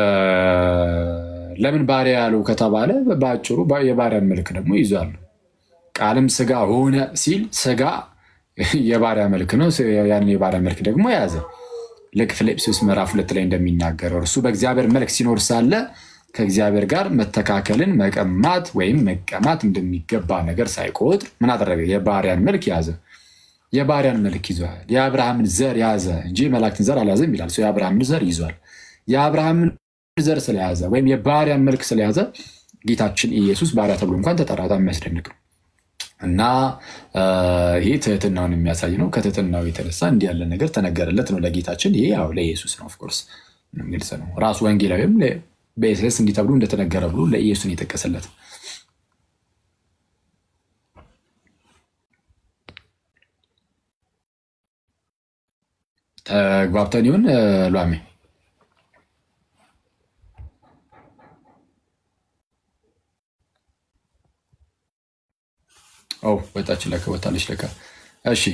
ለምን ባሪያ ያለው ከተባለ በአጭሩ የባሪያን መልክ ደግሞ ይዟል ቃልም ስጋ ሆነ ሲል ስጋ የባሪያ መልክ ነው ያን የባሪያ መልክ ደግሞ ያዘ ልክ ፊልጵስዩስ ምዕራፍ ሁለት ላይ እንደሚናገረው እርሱ በእግዚአብሔር መልክ ሲኖር ሳለ ከእግዚአብሔር ጋር መተካከልን መቀማት ወይም መቀማት እንደሚገባ ነገር ሳይቆጥር ምን አደረገ የባሪያን መልክ ያዘ የባሪያን መልክ ይዟል የአብርሃምን ዘር ያዘ እንጂ መላእክትን ዘር አልያዘም ይላል ሰው የአብርሃምን ዘር ይዟል የአብርሃምን ዘር ስለያዘ ወይም የባሪያን መልክ ስለያዘ ጌታችን ኢየሱስ ባሪያ ተብሎ እንኳን ተጠራታ የሚያስደንቅ ነው እና ይሄ ትህትናውን የሚያሳይ ነው ከትህትናው የተነሳ እንዲህ ያለ ነገር ተነገረለት ነው ለጌታችን ይሄ ያው ለኢየሱስ ነው ኦፍ ኮርስ ግልጽ ነው ራሱ ወንጌላዊም በኢሳይያስ እንዲህ ተብሎ እንደተነገረ ብሎ ለኢየሱስ ነው የተቀሰለት ተግባብተን ይሁን ሏሜ ኦ ወጣች ለካ ወጣለች ለካ እሺ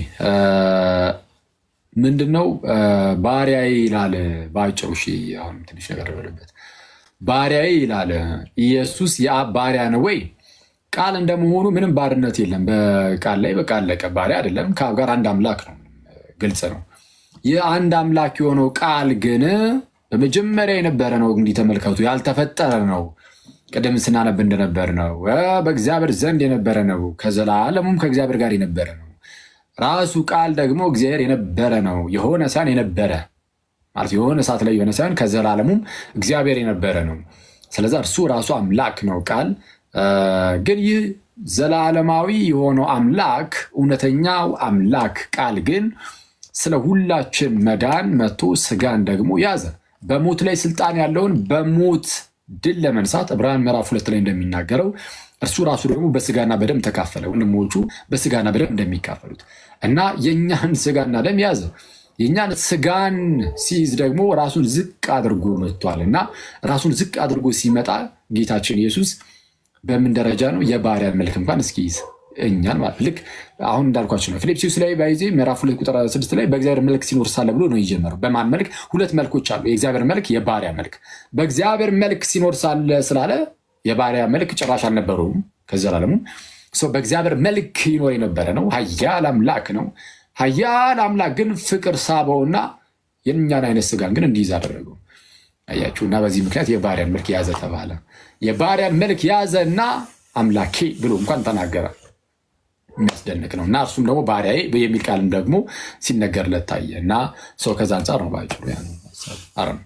ምንድነው ባሪያዬ ይላል ባጭሩ እሺ አሁን ትንሽ ነገር ልበልበት ባሪያዬ ይላል ኢየሱስ የአብ ባሪያ ነው ወይ ቃል እንደመሆኑ ምንም ባርነት የለም በቃል ላይ በቃል ለቀ ባሪያ አይደለም ከአብ ጋር አንድ አምላክ ነው ግልጽ ነው የአንድ አምላክ የሆነው ቃል ግን በመጀመሪያ የነበረ ነው እንግዲህ ተመልከቱ ያልተፈጠረ ነው ቀደም ስናነብ እንደነበር ነው በእግዚአብሔር ዘንድ የነበረ ነው ከዘላለሙም ከእግዚአብሔር ጋር የነበረ ነው ራሱ ቃል ደግሞ እግዚአብሔር የነበረ ነው የሆነ ሳይሆን የነበረ ማለት የሆነ ሰዓት ላይ የሆነ ሳይሆን ከዘላለሙም እግዚአብሔር የነበረ ነው ስለዚህ እርሱ ራሱ አምላክ ነው ቃል ግን ይህ ዘላለማዊ የሆነው አምላክ እውነተኛው አምላክ ቃል ግን ስለ ሁላችን መዳን መጥቶ ስጋን ደግሞ ያዘ በሞት ላይ ስልጣን ያለውን በሞት ድል ለመንሳት ዕብራውያን ምዕራፍ ሁለት ላይ እንደሚናገረው እርሱ ራሱ ደግሞ በስጋና በደም ተካፈለ ወንድሞቹ በስጋና በደም እንደሚካፈሉት እና የኛን ስጋና ደም ያዘ የኛን ስጋን ሲይዝ ደግሞ ራሱን ዝቅ አድርጎ መጥቷልና ራሱን ዝቅ አድርጎ ሲመጣ ጌታችን ኢየሱስ በምን ደረጃ ነው የባሪያን መልክ እንኳን እስኪይዝ እኛን ማለት ልክ አሁን እንዳልኳችሁ ነው ፊልጵስዩስ ላይ ባይዜ ምዕራፍ ሁለት ቁጥር ስድስት ላይ በእግዚአብሔር መልክ ሲኖር ሳለ ብሎ ነው ይጀምራል በማን መልክ ሁለት መልኮች አሉ የእግዚአብሔር መልክ የባሪያ መልክ በእግዚአብሔር መልክ ሲኖር ሳለ ስላለ የባሪያ መልክ ጭራሽ አልነበረውም ከዘላለሙ ሶ በእግዚአብሔር መልክ ይኖር የነበረ ነው ኃያል አምላክ ነው ኃያል አምላክ ግን ፍቅር ሳበውና የኛን አይነት ስጋን ግን እንዲይዝ አደረገው አያችሁና በዚህ ምክንያት የባሪያን መልክ ያዘ ተባለ የባሪያን መልክ ያዘና አምላኬ ብሎ እንኳን ተናገረ የሚያስደንቅ ነውና እርሱም ደግሞ ባሪያዬ በሚል ቃልም ደግሞ ሲነገርለት ታየና ሰው ከዛ አንፃር ነው ባጭሩ ያ ነው አረም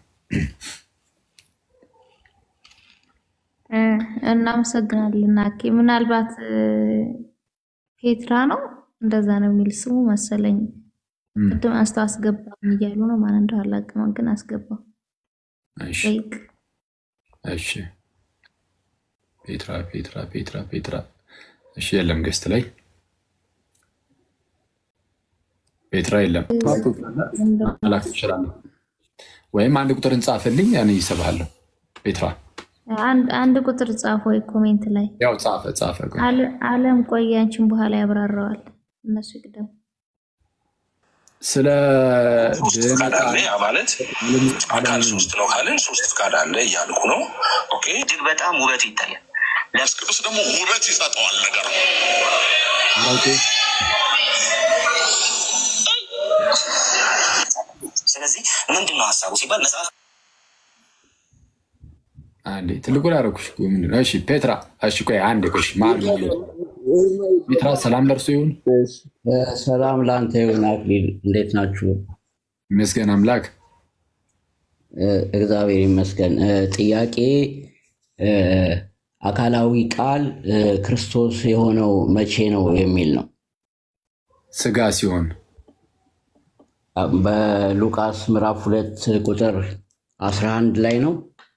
እናመሰግናለን አኬ ምናልባት ፔትራ ነው እንደዛ ነው የሚል ስሙ መሰለኝ ቅድም አስተዋስገባኝ እያሉ ነው ማን እንደው አላውቅም ግን አስገባው እሺ እሺ ፔትራ ፔትራ ፔትራ ፔትራ እሺ የለም ገስት ላይ ፔትራ የለም አላክ ይችላል ወይም አንድ ቁጥር እንጻፈልኝ ያኔ ይሰባለሁ ፔትራ አንድ አንድ ቁጥር ጻፈው ኮሜንት ላይ ያው ጻፈ ጻፈ ዓለም ቆያንቺን በኋላ ያብራራዋል እነሱ ይቅደም ስለ ፍቃድ አለ ያ ማለት አካል ሶስት ነው ካልን ሶስት ፍቃድ አለ እያልኩ ነው ኦኬ እጅግ በጣም ውበት ይታያል ለስቅዱስ ደግሞ ውበት ይሰጠዋል ነገር ኦኬ ስለዚህ ምንድነው ሐሳቡ ሲባል መጽሐፍ አንዴ ትልቁ ላረኩሽ ምንድነው እሺ ፔትራ እሺ ቆይ አንዴ ቆይ ማን ነው ፔትራ ሰላም ለርሱ ይሁን ሰላም ላንተ ይሁን አክሊል እንዴት ናችሁ መስገን አምላክ እግዚአብሔር ይመስገን ጥያቄ አካላዊ ቃል ክርስቶስ የሆነው መቼ ነው የሚል ነው ስጋ ሲሆን በሉቃስ ምዕራፍ ሁለት ቁጥር አስራ አንድ ላይ ነው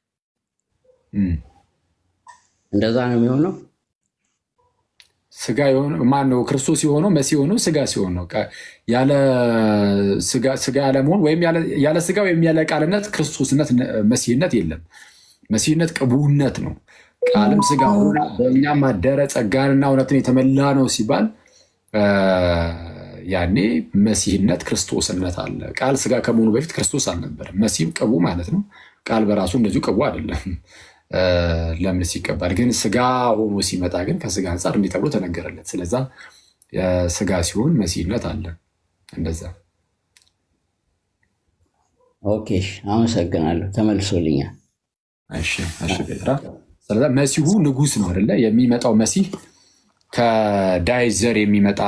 እንደዛ ነው የሚሆነው ስጋ የሆነው ማን ነው ክርስቶስ የሆነው መሲህ የሆነው ስጋ ሲሆን ነው ያለ ስጋ ስጋ ያለመሆን ወይም ያለ ያለ ስጋ ወይም ያለ ቃልነት ክርስቶስነት መሲህነት የለም መሲህነት ቅቡነት ነው ቃልም ስጋ ሆነ በእኛም አደረ ጸጋንና እውነትን የተመላ ነው ሲባል ያኔ መሲህነት ክርስቶስነት አለ ቃል ስጋ ከመሆኑ በፊት ክርስቶስ አልነበረም መሲህም ቅቡ ማለት ነው ቃል በራሱ እንደዚሁ ቅቡ አይደለም ለምን ሲቀበል ግን ስጋ ሆኖ ሲመጣ ግን ከስጋ አንፃር እንዲተብሎ ተነገረለት ስለዛ ስጋ ሲሆን መሲህነት አለ እንደዛ ኦኬ አመሰግናለሁ ተመልሶልኛል እሺ እሺ ፔትራ ስለዛ መሲሁ ንጉስ ነው አይደለ የሚመጣው መሲህ ከዳዊት ዘር የሚመጣ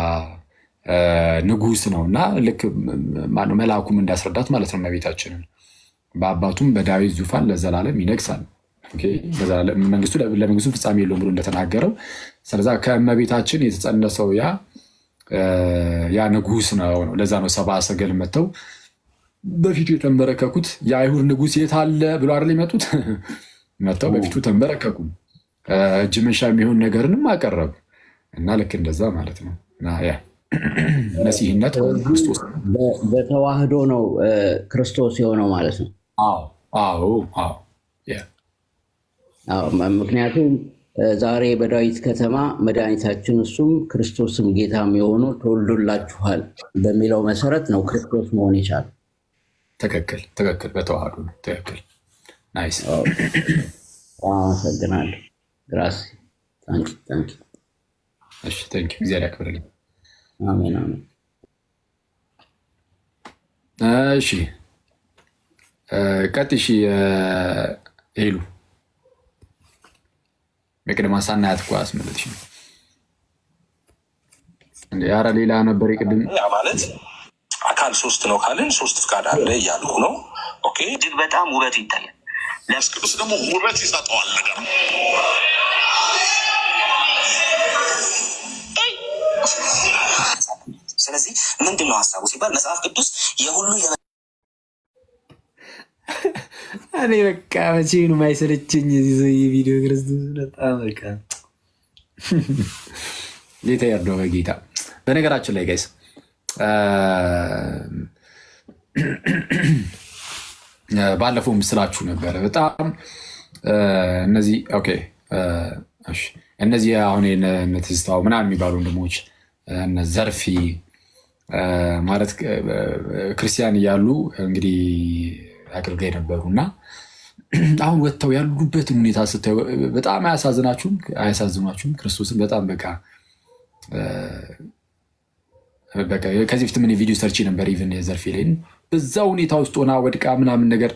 ንጉስ ነውና ልክ ማነው መልአኩም እንዳስረዳት ማለት ነው መቤታችንን በአባቱም በዳዊት ዙፋን ለዘላለም ይነግሳል ኦኬ ለዘላለም መንግስቱ ለመንግስቱ ፍጻሜ የለውም ብሎ እንደተናገረው ስለዛ ከመቤታችን የተጸነሰው ያ ያ ንጉስ ነው ለዛ ነው ሰብአ ሰገል መተው በፊቱ የተንበረከኩት የአይሁድ ንጉስ የት አለ ብሎ አይደል የመጡት መተው በፊቱ ተንበረከኩ እጅ መንሻ የሚሆን ነገርንም አቀረቡ እና ልክ እንደዛ ማለት ነው እና ያ መሲህነት ክርስቶስ በተዋህዶ ነው ክርስቶስ የሆነው ማለት ነው አዎ አዎ አዎ ያ አዎ ምክንያቱም ዛሬ በዳዊት ከተማ መድኃኒታችን እሱም ክርስቶስም ጌታም የሆኑ ተወልዶላችኋል በሚለው መሰረት ነው ክርስቶስ መሆን ይቻላል ትክክል ትክክል በተዋህዶ ነው ትክክል ናይስ አመሰግናለሁ ግራስ ታንክ ታንክ እሺ ታንክ እግዚአብሔር ያክብርልኝ አሜን አሜን እሺ ቀጥሺ ሄሉ በቅድማ ሳናያት ኳስ ማለት ነው እንዴ ያራ ሌላ ነበር ይቀድም ያ ማለት አካል ሶስት ነው ካልን ሶስት ፍቃድ አለ እያልኩ ነው ኦኬ እጅግ በጣም ውበት ይታያል ለስቅዱስ ደግሞ ውበት ይሰጠዋል ነገር ስለዚህ ምንድነው ሐሳቡ ሲባል መጽሐፍ ቅዱስ የሁሉ እኔ በቃ መቼም ነው የማይሰለቸኝ እዚህ ቪዲዮ ክርስቶስ በጣም በቃ ጌታ ያርደው በጌታ። በነገራችን ላይ ጋይስ ባለፈው ምስላችሁ ነበረ በጣም እነዚህ ኦኬ እሺ እነዚህ አሁን እነ ትዝታው ምናምን የሚባሉ ወንድሞች እነ ዘርፊ ማለት ክርስቲያን እያሉ እንግዲህ አገልጋይ ነበሩና አሁን ወጥተው ያሉበትን ሁኔታ ስታዩ በጣም አያሳዝናችሁም? አያሳዝናችሁም? ክርስቶስን በጣም በቃ በቃ ከዚህ በፊት ምን ቪዲዮ ሰርች ነበር ኢቭን የዘርፊ ላይ በዛ ሁኔታ ውስጥ ሆና ወድቃ ምናምን ነገር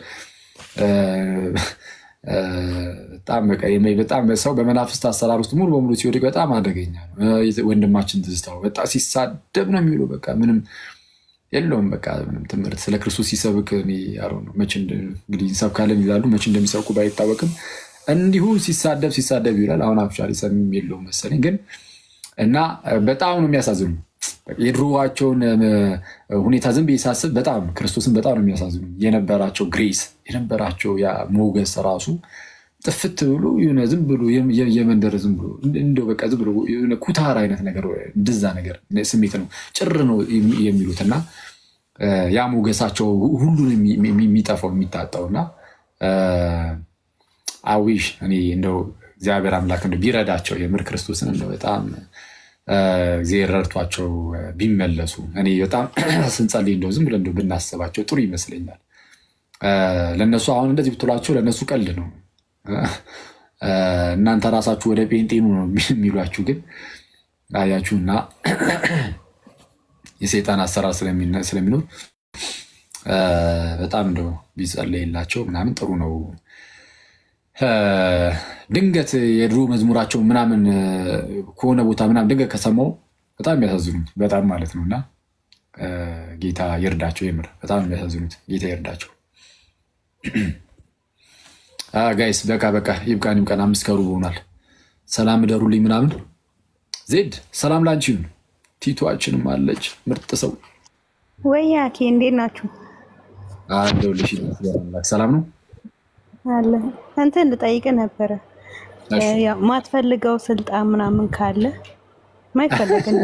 በጣም በቃ በጣም ሰው በመናፍስት አሰራር ውስጥ ሙሉ በሙሉ ሲወድቅ በጣም አደገኛ ነው። ወንድማችን ትዝታው በጣም ሲሳደብ ነው የሚውለው። በቃ ምንም የለውም። በቃ ምንም ትምህርት ስለ ክርስቶስ ሲሰብክ እኔ ያለው ነው። መቼ እንግዲህ እንሰብካለን ይላሉ፣ መቼ እንደሚሰብኩ ባይታወቅም እንዲሁ ሲሳደብ ሲሳደብ ይላል። አሁን አፍሻሪ ሰም የለውም መሰለኝ ግን እና በጣም ነው የሚያሳዝኑ። የድሮዋቸውን ሁኔታ ዝም ብዬ ሳስብ በጣም ክርስቶስን በጣም ነው የሚያሳዝኑ። የነበራቸው ግሬስ የነበራቸው ያ ሞገስ ራሱ ጥፍት ብሎ የሆነ ዝም ብሎ የመንደር ዝም ብሎ እንደው በቃ ዝም ብሎ የሆነ ኩታር አይነት ነገር እንደዛ ነገር ስሜት ነው ጭር ነው የሚሉትና ያ ሞገሳቸው ሁሉን የሚጠፋው የሚታጣውና አዊሽ እኔ እንደው እግዚአብሔር አምላክ እንደው ቢረዳቸው የምር ክርስቶስን እንደው በጣም እግዚአብሔር ረድቷቸው ቢመለሱ እኔ በጣም ስንጸልይ እንደው ዝም ብለን እንደው ብናስባቸው ጥሩ ይመስለኛል። ለነሱ አሁን እንደዚህ ብትሏቸው ለነሱ ቀልድ ነው። እናንተ ራሳችሁ ወደ ጴንጤኑ ነው የሚሏችሁ። ግን አያችሁና የሰይጣን አሰራር ስለሚኖር በጣም እንደው ቢጸልይላቸው ምናምን ጥሩ ነው። ድንገት የድሮ መዝሙራቸው ምናምን ከሆነ ቦታ ምናምን ድንገት ከሰማው በጣም የሚያሳዝኑት በጣም ማለት ነውና ጌታ ይርዳቸው። የምር በጣም የሚያሳዝኑት ጌታ ይርዳቸው። ጋይስ በቃ በቃ ይብቃን ይብቃን። አምስት ከሩብ ሆኗል። ሰላም እደሩልኝ ምናምን። ዜድ ሰላም ላንቺ ይሁን። ቲቷችንም አለች ምርጥ ሰው። ወያኬ እንዴት ናችሁ? አለሁልሽ። ሰላም ነው አለ። እንትን ልጠይቅ ነበረ ያው ማትፈልገው ስልጣን ምናምን ካለ ማይፈልግ ነው።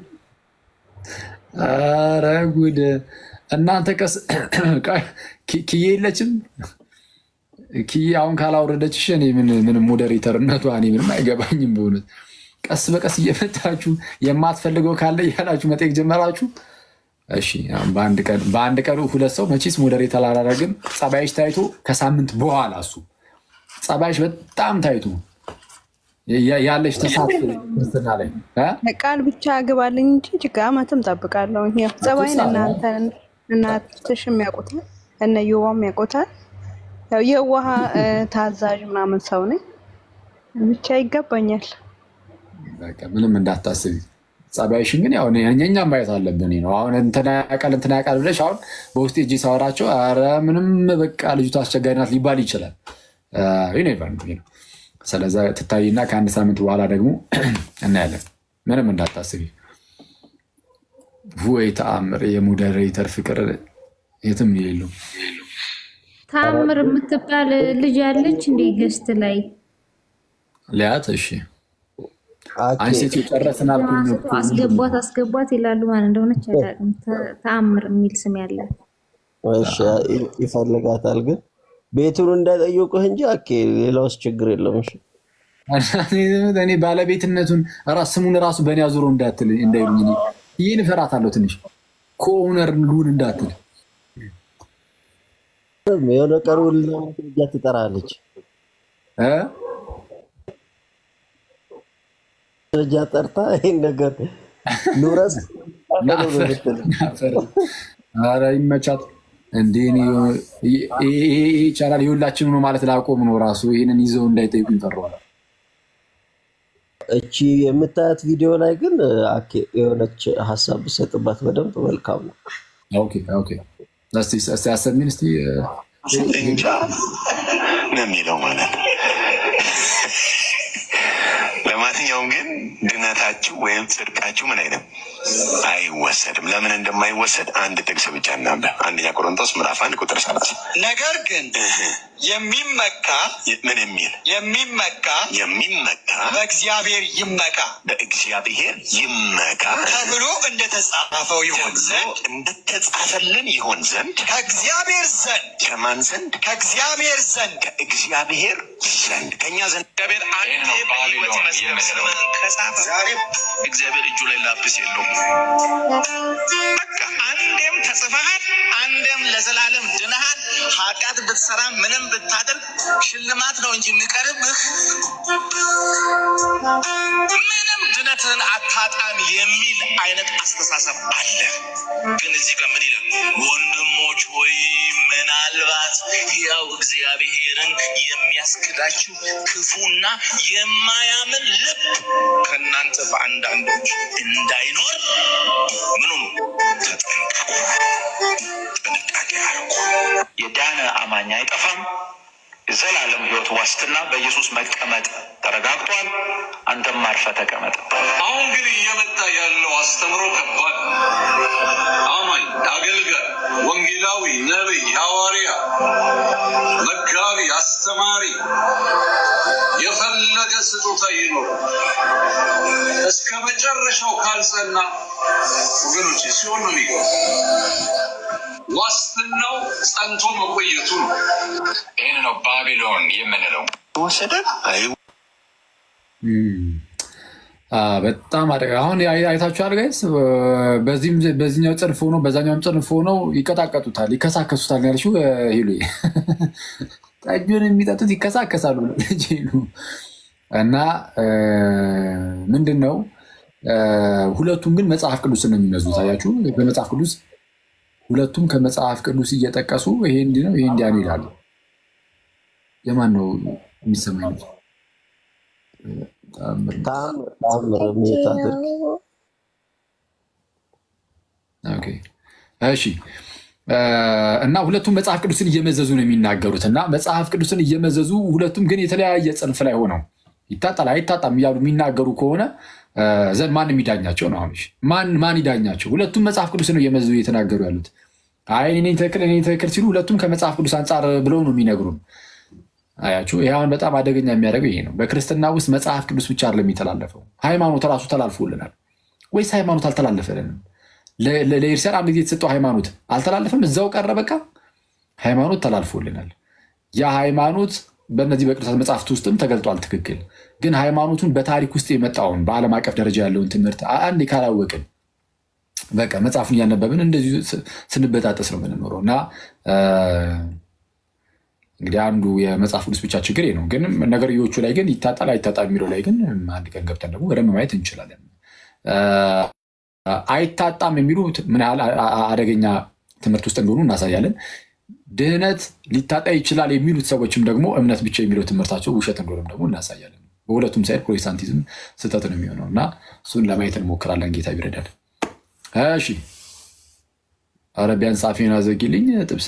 ኧረ ጉድ እናንተ ቀስ ኪዬ የለችም። ኪዬ አሁን ካላወረደችሽ እኔ ምን ምን ሞዴሬተርነቷ እኔ ምንም አይገባኝም። በእውነት ቀስ በቀስ እየመጣችሁ የማትፈልገው ካለ እያላችሁ መጠየቅ ጀመራችሁ። እሺ በአንድ ቀን በአንድ ቀን ሁለት ሰው መቼስ ሞዴሬተር አላደረግም። ጸባይሽ ታይቶ ከሳምንት በኋላ እሱ ጸባይሽ በጣም ታይቶ ያለሽ ተሳትፎ ክርስትና ላይ ቃል ብቻ አግባልኝ እንጂ ጭቃ ማተም ጠብቃለሁ። ይሄ ጸባይን እናንተ እናትሽም ያውቁታል እነ ዮዋም ያውቁታል። ያው የዋህ ታዛዥ ምናምን ሰው ነኝ ብቻ ይገባኛል። በቃ ምንም እንዳታስቢ። ጸባይሽን ግን ያው እኛኛ ማየት አለብን ነው። አሁን እንትና ያቃል እንትና ያቃል ብለሽ አሁን በውስጥ እጂ ሳወራቸው ኧረ ምንም በቃ ልጅቷ አስቸጋሪ ናት ሊባል ይችላል። ይሄ ነው። ስለዚህ ትታይና ከአንድ ሳምንት በኋላ ደግሞ እናያለን። ምንም እንዳታስቢ። ወይ ተአምር የሞዴሬተር ፍቅር የትም የሌለው ተአምር የምትባል ልጅ ያለች እንደ ገስት ላይ ሊያት እሺ አንቺ ጨረስን አልኩኝ። አስገቧት አስገቧት ይላሉ። ማን እንደሆነች አላውቅም። ተአምር የሚል ስም ያለ እሺ ይፈልጋታል። ግን ቤቱን እንዳይጠይቁህ እንጂ አኬ ሌላውስ ችግር የለም። እሺ እኔ ባለቤትነቱን ራስ ስሙን ራሱ በእኔ አዙሮ እንዳትል እንዳይሉኝ ይሄን እፈራታለሁ። ትንሽ ኮነር ሉን እንዳትል የሆነ ቀሩ ለማለት ትጠራለች እ ደረጃ ጠርታ ይሄን ነገር ኑረስ ኧረ ይመቻት። እንዴ ይሄ ቻናል የሁላችንም ነው ማለት ላቆም ነው ራሱ ይሄንን ይዘው እንዳይጠይቁ ይፈራዋል። እቺ የምታያት ቪዲዮ ላይ ግን አኬ የሆነች ሐሳብ ብሰጥባት በደንብ መልካም ነው። ኦኬ ኦኬ እስቲ እስቲ አሰሚን እስቲ እንጃ ነው የሚለው ማለት ነው። ለማንኛውም ግን ድነታችሁ ወይም ጽድቃችሁ ምን አይደለም አይወሰድም። ለምን እንደማይወሰድ አንድ ጥቅስ ብቻ እናንብብ። አንደኛ ቆሮንቶስ ምዕራፍ አንድ ቁጥር ሰላሳ ነገር ግን የሚመካ ምን የሚል የሚመካ የሚመካ በእግዚአብሔር ይመካ በእግዚአብሔር ይመካ ተብሎ እንደተጻፈው ይሆን ዘንድ እንደተጻፈልን ይሆን ዘንድ ከእግዚአብሔር ዘንድ ከማን ዘንድ ከእግዚአብሔር ዘንድ ከእግዚአብሔር ዘንድ ከኛ ዘንድ እግዚአብሔር አንዴ በሕይወት መስመር ከጻፈ ዛሬ እግዚአብሔር እጁ ላይ ላብስ የለውም። በቃ አንዴም ተጽፈሃል፣ አንዴም ለዘላለም ድነሃል። ኃጢአት ብትሰራ ምንም ብታደርግ ሽልማት ነው እንጂ የሚቀርብህ ምንም ድነትን አታጣም የሚል አይነት አስተሳሰብ አለ። ግን እዚህ ጋር ምን ይላል? ወንድሞች ሆይ ምናልባት ያው እግዚአብሔርን የሚያስክዳችሁ ክፉና የማያምን ልብ ከእናንተ በአንዳንዶች እንዳይኖር ምኑ ተጠንቀቁ፣ ጥንቃቄ አድርጉ። የዳነ አማኝ አይጠፋም። የዘላለም ሕይወት ዋስትና በኢየሱስ መቀመጥ ተረጋግጧል። አንተም ማርፈ ተቀመጥ። አሁን ግን እየመጣ ያለው አስተምሮ ከባድ አማኝ፣ አገልጋይ፣ ወንጌላዊ፣ ነብይ፣ ሐዋርያ፣ መጋቢ፣ አስተማሪ የፈለገ ስጦታ ይኖር እስከ መጨረሻው ካልጸና ወገኖች ሲሆን ነው የሚገባው። ዋስትናው ጸንቶ መቆየቱ ነው። ይህን ነው ባቢሎን የምንለው። ወሰደ አይ በጣም አደጋ። አሁን አይታችኋል ጋይስ፣ በዚህም በዚህኛው ጽንፍ ሆኖ በዛኛውም ጽንፍ ሆኖ ይቀጣቀጡታል፣ ይከሳከሱታል ያልሽው ሄሉ ጠጁን የሚጠጡት ይከሳከሳሉ ሄሉ እና ምንድነው ሁለቱም ግን መጽሐፍ ቅዱስን ነው የሚመዙት። አያችሁ በመጽሐፍ ቅዱስ ሁለቱም ከመጽሐፍ ቅዱስ እየጠቀሱ ይሄ እንዲህ ነው ይሄ እንዲያ ነው ይላሉ። የማን ነው የሚሰማኝ? ታምር ታምር የሚታደርግ ኦኬ እሺ። እና ሁለቱም መጽሐፍ ቅዱስን እየመዘዙ ነው የሚናገሩት እና መጽሐፍ ቅዱስን እየመዘዙ ሁለቱም ግን የተለያየ ጽንፍ ላይ ሆነው ይታጣል አይታጣም እያሉ የሚናገሩ ከሆነ ዘን ማን የሚዳኛቸው ነው? አሁን ማን ማን ይዳኛቸው? ሁለቱም መጽሐፍ ቅዱስ ነው እየመዘዙ እየተናገሩ ያሉት። አይ እኔ ትክክል እኔ ትክክል ሲሉ ሁለቱም ከመጽሐፍ ቅዱስ አንጻር ብለው ነው የሚነግሩን። አያችሁ ይሄ አሁን በጣም አደገኛ የሚያደርገው ይሄ ነው። በክርስትና ውስጥ መጽሐፍ ቅዱስ ብቻ አይደለም የሚተላለፈው፣ ሃይማኖት ራሱ ተላልፎልናል ወይስ ሃይማኖት አልተላለፈልንም? ለኤርሲያን አንድ ጊዜ የተሰጠው ሃይማኖት አልተላለፈም፣ እዛው ቀረ። በቃ ሃይማኖት ተላልፎልናል። ያ ሃይማኖት በእነዚህ በቅዱሳት መጽሐፍት ውስጥም ተገልጧል። ትክክል። ግን ሃይማኖቱን በታሪክ ውስጥ የመጣውን በዓለም አቀፍ ደረጃ ያለውን ትምህርት አንድ ካላወቅን በቃ መጽሐፉን እያነበብን እንደዚህ ስንበጣጠስ ነው የምንኖረው። እና እንግዲህ አንዱ የመጽሐፍ ቅዱስ ብቻ ችግር ነው። ግን ነገርዮቹ ላይ ግን ይታጣል አይታጣም የሚለው ላይ ግን አንድ ቀን ገብተን ደግሞ በደንብ ማየት እንችላለን። አይታጣም የሚሉት ምን ያህል አደገኛ ትምህርት ውስጥ እንደሆኑ እናሳያለን። ድህነት ሊታጣ ይችላል የሚሉት ሰዎችም ደግሞ እምነት ብቻ የሚለው ትምህርታቸው ውሸት እንደሆነም ደግሞ እናሳያለን። በሁለቱም ሳይድ ፕሮቴስታንቲዝም ስህተት ነው የሚሆነው እና እሱን ለማየት እንሞክራለን። ጌታ ይረዳል። እሺ አረቢያን ሳፊና ዘጊልኝ ጥብስ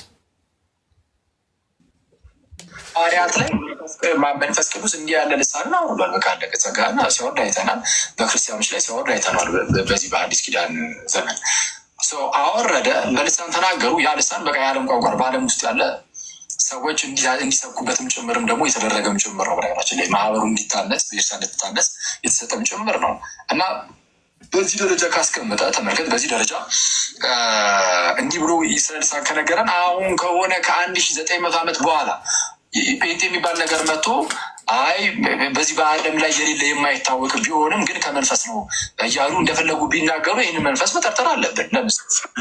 ሐዋርያት ላይ መንፈስ ቅዱስ እንዲህ ያለ ልሳን ነው ብሏል። በቃ አለቀ። ጸጋና ሲወርድ አይተናል። በክርስቲያኖች ላይ ሲወርድ አይተናል። በዚህ በአዲስ ኪዳን ዘመን አወረደ፣ በልሳን ተናገሩ። ያ ልሳን በቃ የዓለም ቋንቋ በዓለም ውስጥ ያለ ሰዎች እንዲሰብኩበትም ጭምርም ደግሞ የተደረገም ጭምር ነው። በነገራችን ላይ ማህበሩ እንዲታነጽ ቤተክርስቲያን እንድትታነጽ የተሰጠም ጭምር ነው እና በዚህ ደረጃ ካስቀመጠ ተመልከት። በዚህ ደረጃ እንዲህ ብሎ ስለ ልሳን ከነገረን አሁን ከሆነ ከአንድ ሺህ ዘጠኝ መቶ ዓመት በኋላ ጴንጤ የሚባል ነገር መጥቶ አይ በዚህ በዓለም ላይ የሌለ የማይታወቅ ቢሆንም ግን ከመንፈስ ነው እያሉ እንደፈለጉ ቢናገሩ ይህንን መንፈስ መጠርጠር አለብን። ለምሳሌ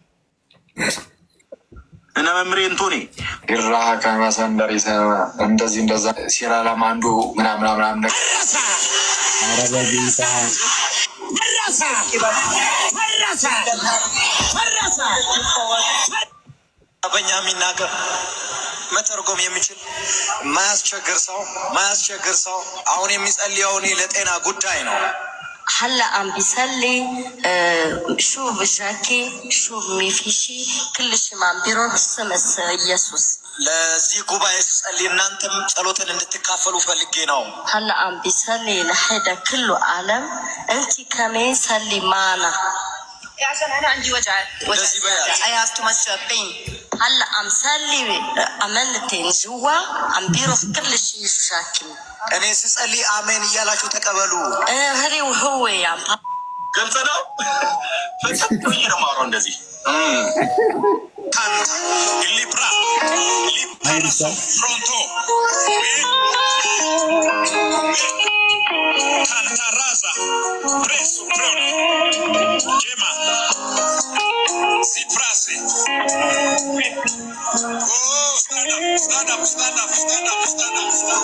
እና መምሬ እንቶኔ ግራ ከመሰንደር እንደዚህ እንደዛ ሲራላም አንዱ ምናምን ምናምን ነገር በኛ የሚናገር መተርጎም የሚችል ማያስቸግር ሰው ማያስቸግር ሰው አሁን የሚጸልየው እኔ ለጤና ጉዳይ ነው። هلا عم بيصلي شو بجاكي شو ميفيشي كل شيء ما عم بيروح سمس يسوس ለዚህ ጉባኤ ጸልይ እናንተም ጸሎትን እንድትካፈሉ ፈልጌ ነው። هلا عم بيصلي لحدا كله عالم انت كمان صلي معنا عشان انا عندي وجع وجع I have too much pain. هلا عم صلي عملتين جوا عم بيرف كل شيء شاكل. እኔ ስጸልይ አሜን እያላችሁ ተቀበሉ። هذه وهو يا عم ግልጽ ነው። ፈጽሞ ይረማሩ እንደዚህ ካንታ ሊብራ ሊብራሶ ፍሮንቶ ካንታ ራዛ ፕሬሱ ፕሮኒ ጀማ ሲፕራሲ ኦ stand up stand up stand up stand up stand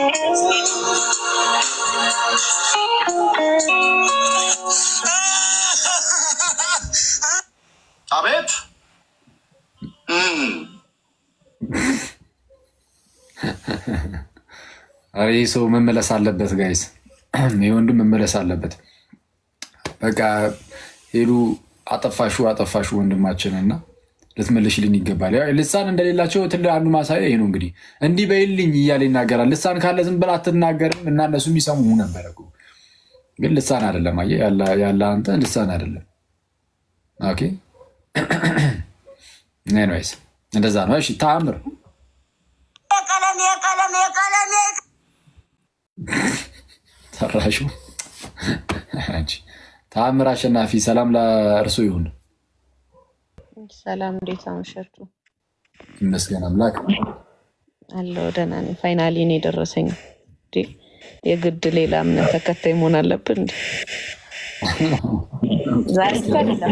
up አቤት አሬ ሰው መመለስ አለበት ጋይስ የወንዱ መመለስ አለበት በቃ ሄዱ አጠፋሹ አጠፋሹ ወንድማችንና ልትመለሽልኝ ይገባል ያው ልሳን እንደሌላቸው ትልቅ አንዱ ማሳያ ይሄ ነው እንግዲህ እንዲህ በይልኝ ይያለ ይናገራል ልሳን ካለ ዝም ብላ አትናገርም እና እነሱ የሚሰሙ ነበርኩ ግን ልሳን አይደለም አየ ያላ ያላ አንተ ልሳን አይደለም ኦኬ ነይስ እንደዛ ነው እሺ ታምር ቀለም ቀለም ቀለም ተራሹ አንቺ ታምር አሸናፊ ሰላም ለእርሱ ይሁን ሰላም እንዴት አመሻችሁ ይመስገን አምላክ አለው ደህና ነኝ ፋይናሊ እኔ ደረሰኝ እንዴ የግድ ሌላ እምነት ተከታይ መሆን አለብን እንዴ ዛሬ አይደለም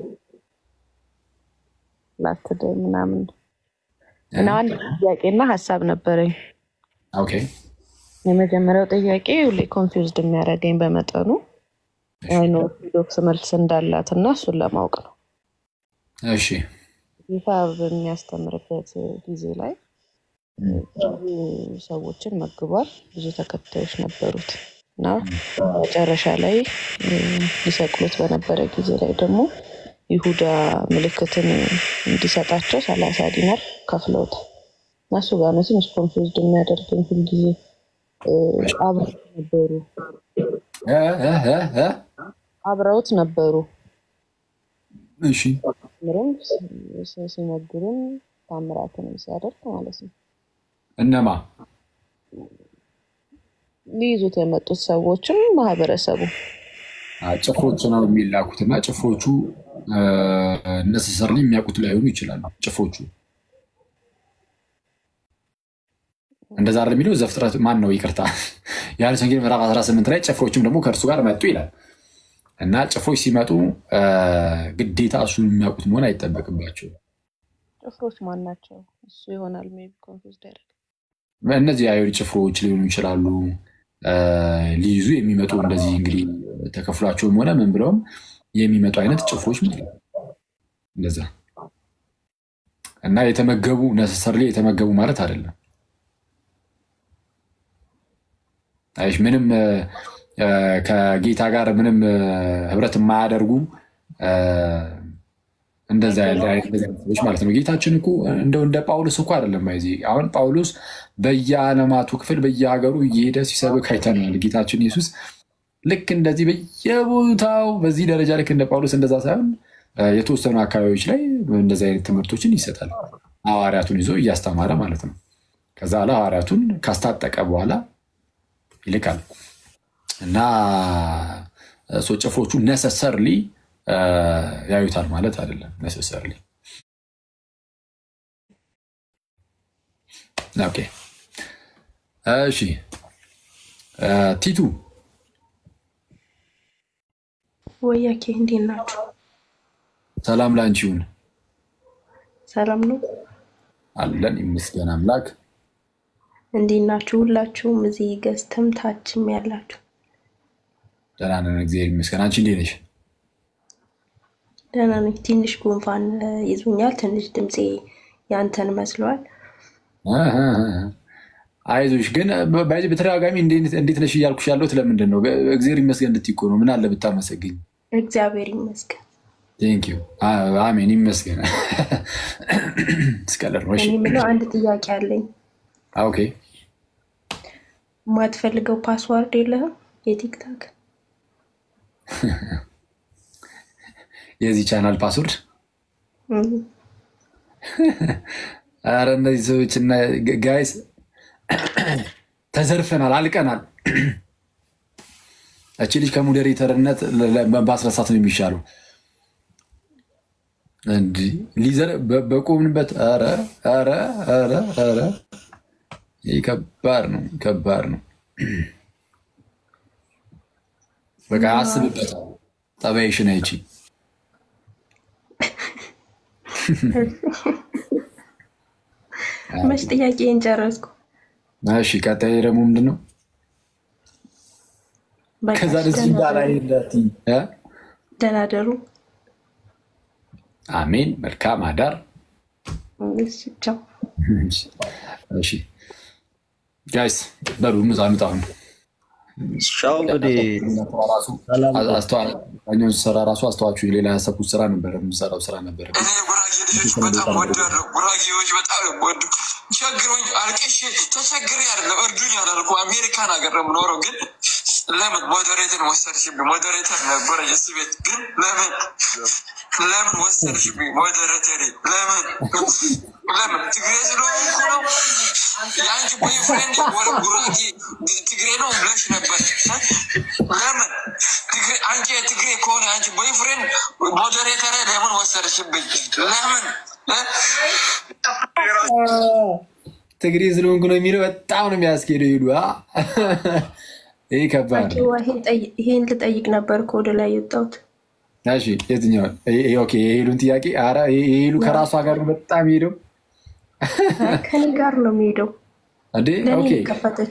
ላትደ ምናምን እና አንድ ጥያቄና ሐሳብ ነበረኝ ኦኬ የመጀመሪያው ጥያቄ ሁሌ ኮንፊውዝድ የሚያደርገኝ በመጠኑ አይ ኖ ዶክስ መልስ እንዳላትና እሱን ለማወቅ ነው እሺ ይፋ በሚያስተምርበት ጊዜ ላይ ብዙ ሰዎችን መግቧል ብዙ ተከታዮች ነበሩት እና መጨረሻ ላይ ሊሰቅሉት በነበረ ጊዜ ላይ ደግሞ ይሁዳ ምልክትን እንዲሰጣቸው ሰላሳ ዲናር ከፍለውት ማሱ ጋር ነው ትንሽ ኮንፊውዝድ የሚያደርገኝ ሁሉ ጊዜ አብረውት ነበሩ እ እ እ አብረውት ነበሩ እሺ ምሩም ሲነግሩን ታምራትን ሲያደርግ ማለት ነው እነማ ሊይዙት የመጡት ሰዎችም ማህበረሰቡ ጭፎች ነው የሚላኩትና ጭፎቹ ነሰሰርሊ የሚያውቁት ላይሆኑ ይችላሉ ጭፎቹ እንደዛ አይደል የሚለው ዘፍጥረት ማን ነው ይቅርታ ዮሐንስ ወንጌል ምዕራፍ አስራ ስምንት ላይ ጭፎቹም ደግሞ ከእርሱ ጋር መጡ ይላል እና ጭፎች ሲመጡ ግዴታ እሱን የሚያውቁት መሆን አይጠበቅባቸው ጭፎች ማን ናቸው እሱ ይሆናል ሜቢ ኮንፊውዝድ ያደርግ እነዚህ አይሁድ ጭፎች ሊሆኑ ይችላሉ ሊይዙ የሚመጡ እንደዚህ እንግዲህ ተከፍሏቸውም ሆነ ምን ብለውም የሚመጡ አይነት ጭፎች ማለት ነው እንደዛ እና የተመገቡ ነሰሰርሊ የተመገቡ ማለት አይደለም አይሽ ምንም ከጌታ ጋር ምንም ህብረት የማያደርጉ እንደዛ ያለ አይነት ማለት ነው ጌታችን እኮ እንደው እንደ ጳውሎስ እኮ አይደለም ማለት አሁን ጳውሎስ በየዓለማቱ ክፍል በየሀገሩ እየሄደ ሲሰብክ አይተናል ጌታችን ኢየሱስ ልክ እንደዚህ በየቦታው በዚህ ደረጃ ልክ እንደ ጳውሎስ እንደዛ ሳይሆን የተወሰኑ አካባቢዎች ላይ እንደዛ አይነት ትምህርቶችን ይሰጣል ሐዋርያቱን ይዞ እያስተማረ ማለት ነው ከዛ በኋላ ሐዋርያቱን ካስታጠቀ በኋላ ይልካል እና ሶጭፎቹ ነሰሰርሊ ያዩታል ማለት አይደለም ነሰሰርሊ ኦኬ እሺ ቲቱ ወያኬ እንዴት ናችሁ ሰላም ላንቺ ይሁን ሰላም ነው አለን ይመስገን አምላክ እንዴት ናችሁ ሁላችሁም እዚህ ገዝተም ታችም ያላችሁ ደህና ነን እግዚአብሔር ይመስገን አንቺ እንዴት ነሽ ደህና ነኝ ትንሽ ጉንፋን ይዞኛል ትንሽ ድምጼ ያንተን መስሏል አይዞሽ ግን በዚህ በተደጋጋሚ እንዴት ነሽ እያልኩሽ ያለሁት ለምንድን ነው እግዚአብሔር ይመስገን እንድትይቆ ነው ምን አለ ብታመሰግኝ እግዚአብሔር ይመስገን ቴንክ ዩ አሜን ይመስገን ስከለር ነው እሺ እኔ አንድ ጥያቄ አለኝ ኦኬ ማትፈልገው ፓስወርድ የለህም የቲክታክ የዚህ ቻናል ፓስወርድ አረ እነዚህ ሰዎች እና ጋይስ ተዘርፈናል አልቀናል እቺ ልጅ ከሞዴሬተርነት በአስረሳት ነው የሚሻለው እንዲ ሊዘር በቆምንበት አረ አረ አረ አረ ይከባድ ነው ከባድ ነው በቃ አስብበት ጠባይሽ ነይ እቺ መች ጥያቄን ጨረስኩ እሺ ቀጣይ ደግሞ ምንድነው ከዛ እዚህ ላይ እንደት እ ደናደሩ አሜን መልካም አዳር እሺ ቻው እሺ ጋይስ በሩ ምዛምጣው ሻው እንግዲህ አስተዋል አኛው ሰራ ራሱ አስተዋችሁ ሌላ ያሰብኩት ስራ ነበር የምሰራው ስራ ነበር እኔ ጉራጌ ልጆች በጣም ወዳለሁ ጉራጌዎች በጣም ወዱ ቸግሮኝ አልቀሽ ተቸግሬ አይደለም እርዱኝ አላልኩ አሜሪካን ሀገር ነው የምኖረው ግን ለምን ሞዴሬተር ወሰድሽብኝ ሞዴሬተር ነበር የእሱ ቤት ግን ለምን ለምን ወሰድሽብኝ ሞዴሬተር ለምን ለምን ትግሬ ስለሆንኩ ነው የአንቺ ቦይፍሬንድ ወደ ጉራጌ ትግሬ ነው ብለሽ ነበር ለምን ትግሬ አንቺ ትግሬ ከሆነ አንቺ ቦይፍሬንድ ሞዴሬተር ለምን ወሰድሽብኝ ለምን ትግሬ ስለሆንኩ ነው የሚለው በጣም ነው የሚያስኬደው ይሉ አ ይሄ ከባድ ይሄን ልጠይቅ ነበር ኮድ ላይ የወጣሁት እሺ የትኛው ኦኬ ይሄሉን ጥያቄ አራ ይሄሉ ከራሷ ጋር በጣም ሄደው ከኔ ጋር ነው የሚሄደው አዴ ኦኬ ከፈተች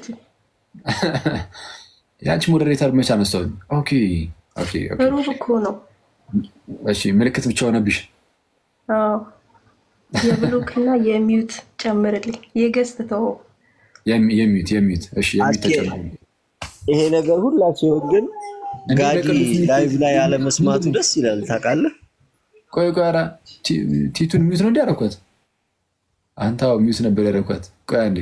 ያንቺ ሞዴሬተር መቻ መስጠው ኦኬ ኦኬ ኦኬ ሩብ እኮ ነው እሺ ምልክት ብቻ ሆነብሽ አዎ የብሎክ እና የሚዩት ጨምርልኝ የገስት ተው የሚዩት የሚዩት እሺ የሚዩት ተጨምር ይሄ ነገር ሁላ ሲሆን ግን ጋዲ ላይቭ ላይ ያለ መስማቱ ደስ ይላል ታውቃለህ ቆይ ቆይ አራ ቲቱን ሚዩት ነው እንዲያረኳት አንታው ሚዩት ነበር ያረኳት ቆይ አንዴ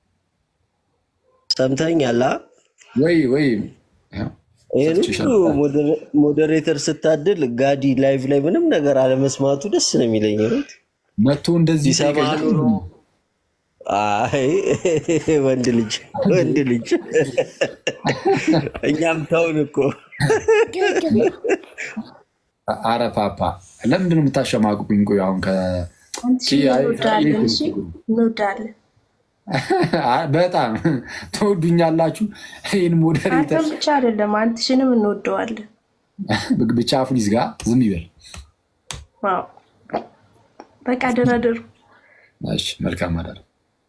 ሰምተኛላ ወይ ወይ ይሄን ሞዴሬተር ስታድል ጋዲ ላይቭ ላይ ምንም ነገር አለ መስማቱ ደስ ነው የሚለኝ እውነት መጥቶ እንደዚህ ይሰማሉ አይ ወንድ ልጅ ወንድ ልጅ እኛም ተውን እኮ አረ ፓፓ ለምንድን ነው የምታሸማቅቁኝ ቆይ አሁን ከ ኖዳል በጣም ተወዱኛላችሁ ይሄን ሞዴሬተር ብቻ አይደለም አንተሽንም እንወደዋለን ብቻ አፍሪዝ ጋር ዝም ይበል ዋው በቃ ደናደሩ እሺ መልካም አዳር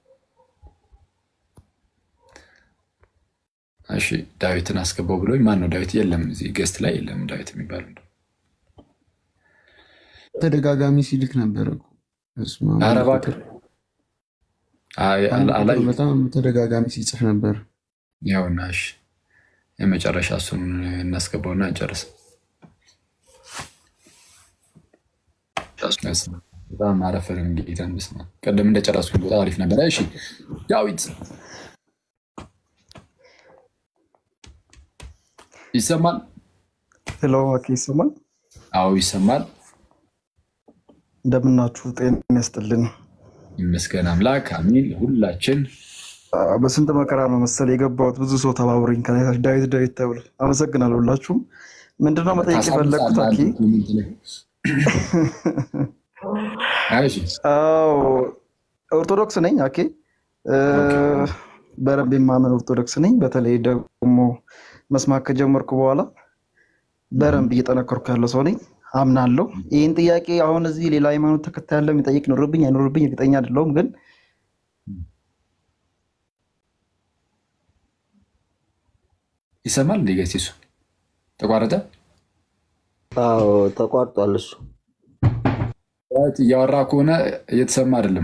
እሺ ዳዊትን አስገባው ብሎኝ ማን ነው ዳዊት የለም እዚህ ገስት ላይ የለም ዳዊት የሚባል ነው ተደጋጋሚ ሲልክ ነበር እኮ እሱማ አረባክ አይ አላይ በጣም ተደጋጋሚ ሲጽፍ ነበር ያውና እሺ የመጨረሻ እሱን እናስገባውና እንጨርስ ታስነስ በጣም አረፈን እንግዲህ ተንብስና ቀደም እንደጨረስኩኝ በጣም አሪፍ ነበር እሺ ዳዊት ይሰማል ሄሎ አኪ ይሰማል አዎ ይሰማል እንደምናችሁ ጤና ይስጥልን ይመስገን አምላክ አሚን ሁላችን በስንት መከራ ነው መሰለ የገባሁት ብዙ ሰው ተባብሮኝ ከናይታች ዳዊት ዳዊት ተብሎ አመሰግናለሁ ሁላችሁም ምንድነው መጠየቅ የፈለኩት አኪ አዎ ኦርቶዶክስ ነኝ አኪ በረብ የማመን ኦርቶዶክስ ነኝ በተለይ ደግሞ መስማት ከጀመርኩ በኋላ በረብ እየጠነከርኩ ያለው ሰው ነኝ አምናለሁ ይሄን ጥያቄ አሁን እዚህ ሌላ ሃይማኖት ተከታይ ያለው የሚጠይቅ ኖርብኝ አይኖርብኝ እርግጠኛ አይደለሁም ግን ይሰማል ዲገሲሱ ተቋረጠ አዎ ተቋርጧል እሱ ያወራ ከሆነ እየተሰማ አይደለም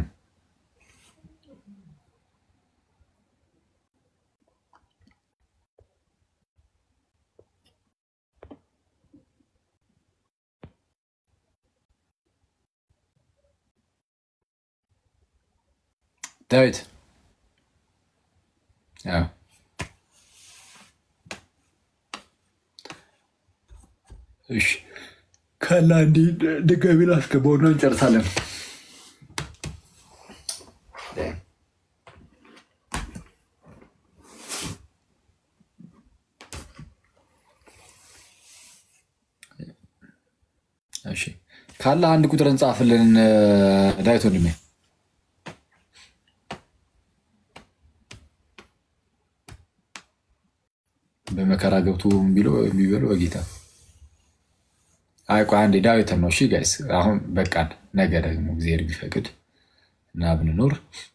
ዳዊት ያው እሺ ካላ እንዲ ድጋሚ ላስገባውና እንጨርሳለን። እሺ ካላ አንድ ቁጥር እንጻፍልን ዳዊት ወንድሜ። በመከራ ገብቶ ቢሎ ቢበሉ በጌታ አይቆ አንዴ ዳዊት ነው። እሺ ጋይስ አሁን በቃን። ነገ ደግሞ እግዚአብሔር ቢፈቅድ እና ብንኖር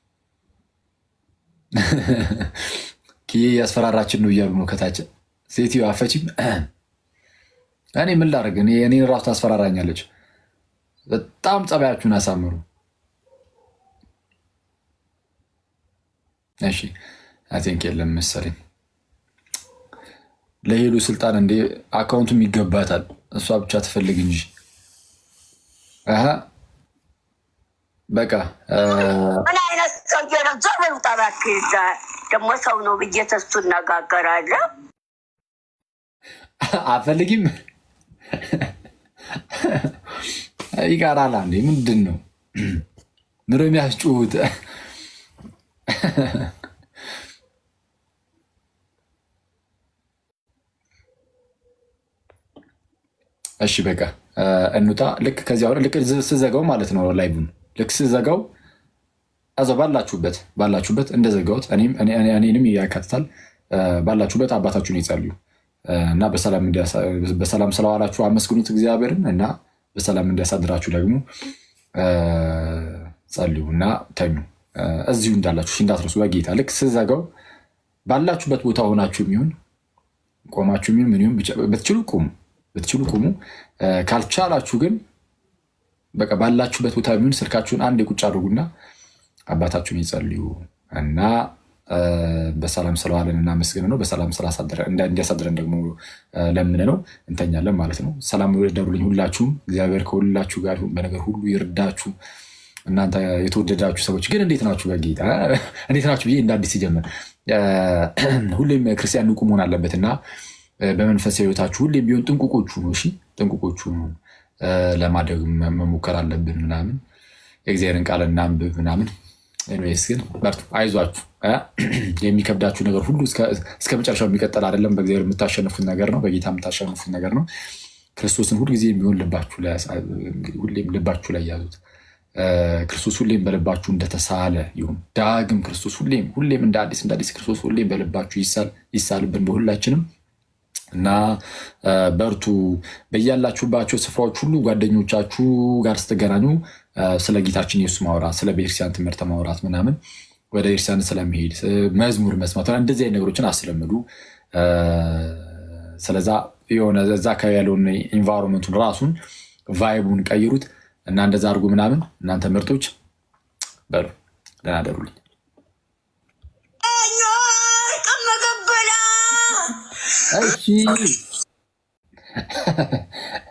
ኪ ያስፈራራችን ነው እያሉ ነው ከታች ሴትዮ አፈቺም እኔ ምን ላድርግ? እኔ እኔ ራሱ ታስፈራራኛለች። በጣም ጸባያችሁን አሳምሩ። እሺ አይ ቲንክ የለም መሰለኝ ለሄሉ ስልጣን እንደ አካውንቱም ይገባታል። እሷ ብቻ ትፈልግ እንጂ አሃ በቃ ምን አይነት ሰው ነው? ዘመኑ ታባክዛ ደግሞ ሰው ነው ብዬ ተስቱ እናጋገራለሁ። አፈልጊም ይቃራል አንዴ ምንድን ነው ምሮ የሚያስጩት? እሺ በቃ እንውጣ። ልክ ከዚህ አሁን ልክ ስዘጋው ማለት ነው ላይቭን ልክ ስዘጋው አዘ ባላችሁበት ባላችሁበት እንደዘጋውት እኔም እኔንም ያካትታል። ባላችሁበት አባታችሁን ይጸልዩ እና በሰላም በሰላም ስለዋላችሁ አመስግኑት እግዚአብሔርን እና በሰላም እንዲያሳድራችሁ ደግሞ ጸልዩ እና ተኙ። እዚሁ እንዳላችሁ እንዳትረሱ በጌታ ልክ ስዘጋው ባላችሁበት ቦታ ሆናችሁ የሚሆን ቆማችሁ የሚሆን ምን ይሁን ብትችሉ ቁሙ ብትችሉ ቁሙ። ካልቻላችሁ ግን በቃ ባላችሁበት ቦታ የሚሆን ስልካችሁን አንድ ቁጭ አድርጉና አባታችሁን ይጸልዩ እና በሰላም ስለዋለን እና መስገን ነው በሰላም ስላሳደረ እንዲያሳድረን ደግሞ ለምን ነው እንተኛለን ማለት ነው። ሰላም ይወደዱልኝ ሁላችሁም። እግዚአብሔር ከሁላችሁ ጋር ይሁን፣ በነገር ሁሉ ይርዳችሁ። እናንተ የተወደዳችሁ ሰዎች ግን እንዴት ናችሁ? በጌታ እንዴት ናችሁ ብዬ እንደ አዲስ ሲጀምር ሁሌም ክርስቲያን ንቁ መሆን አለበትና በመንፈሳዊ ህይወታችሁ ሁሌም ቢሆን ጥንቁቆቹ ነው። እሺ ጥንቁቆቹ ለማደግ መሞከር አለብን ምናምን የእግዚአብሔርን ቃል እናንብብ ምናምን። ኤኒዌይስ ግን በርቱ፣ አይዟችሁ። የሚከብዳችሁ ነገር ሁሉ እስከ መጨረሻው የሚቀጥል አይደለም። በእግዚአብሔር የምታሸንፉት ነገር ነው። በጌታ የምታሸንፉት ነገር ነው። ክርስቶስን ሁልጊዜ የሚሆን ልባችሁ ላይ ሁሌም ልባችሁ ላይ ያዙት። ክርስቶስ ሁሌም በልባችሁ እንደተሳለ ይሁን። ዳግም ክርስቶስ ሁሌም ሁሌም እንደ አዲስ እንደ አዲስ ክርስቶስ ሁሌም በልባችሁ ይሳል ይሳልብን በሁላችንም እና በርቱ። በያላችሁባቸው ስፍራዎች ሁሉ ጓደኞቻችሁ ጋር ስትገናኙ ስለ ጌታችን ኢየሱስ ማውራት፣ ስለ ቤተክርስቲያን ትምህርት ማውራት ምናምን፣ ወደ ቤተክርስቲያን ስለመሄድ መዝሙር መስማት እንደዚህ አይነት ነገሮችን አስለምዱ። ስለዛ የሆነ እዛ አካባቢ ያለውን ኢንቫይሮንመንቱን ራሱን ቫይቡን ቀይሩት እና እንደዛ አድርጉ ምናምን። እናንተ ምርጦች በሉ ደህና ደሩልኝ። እሺ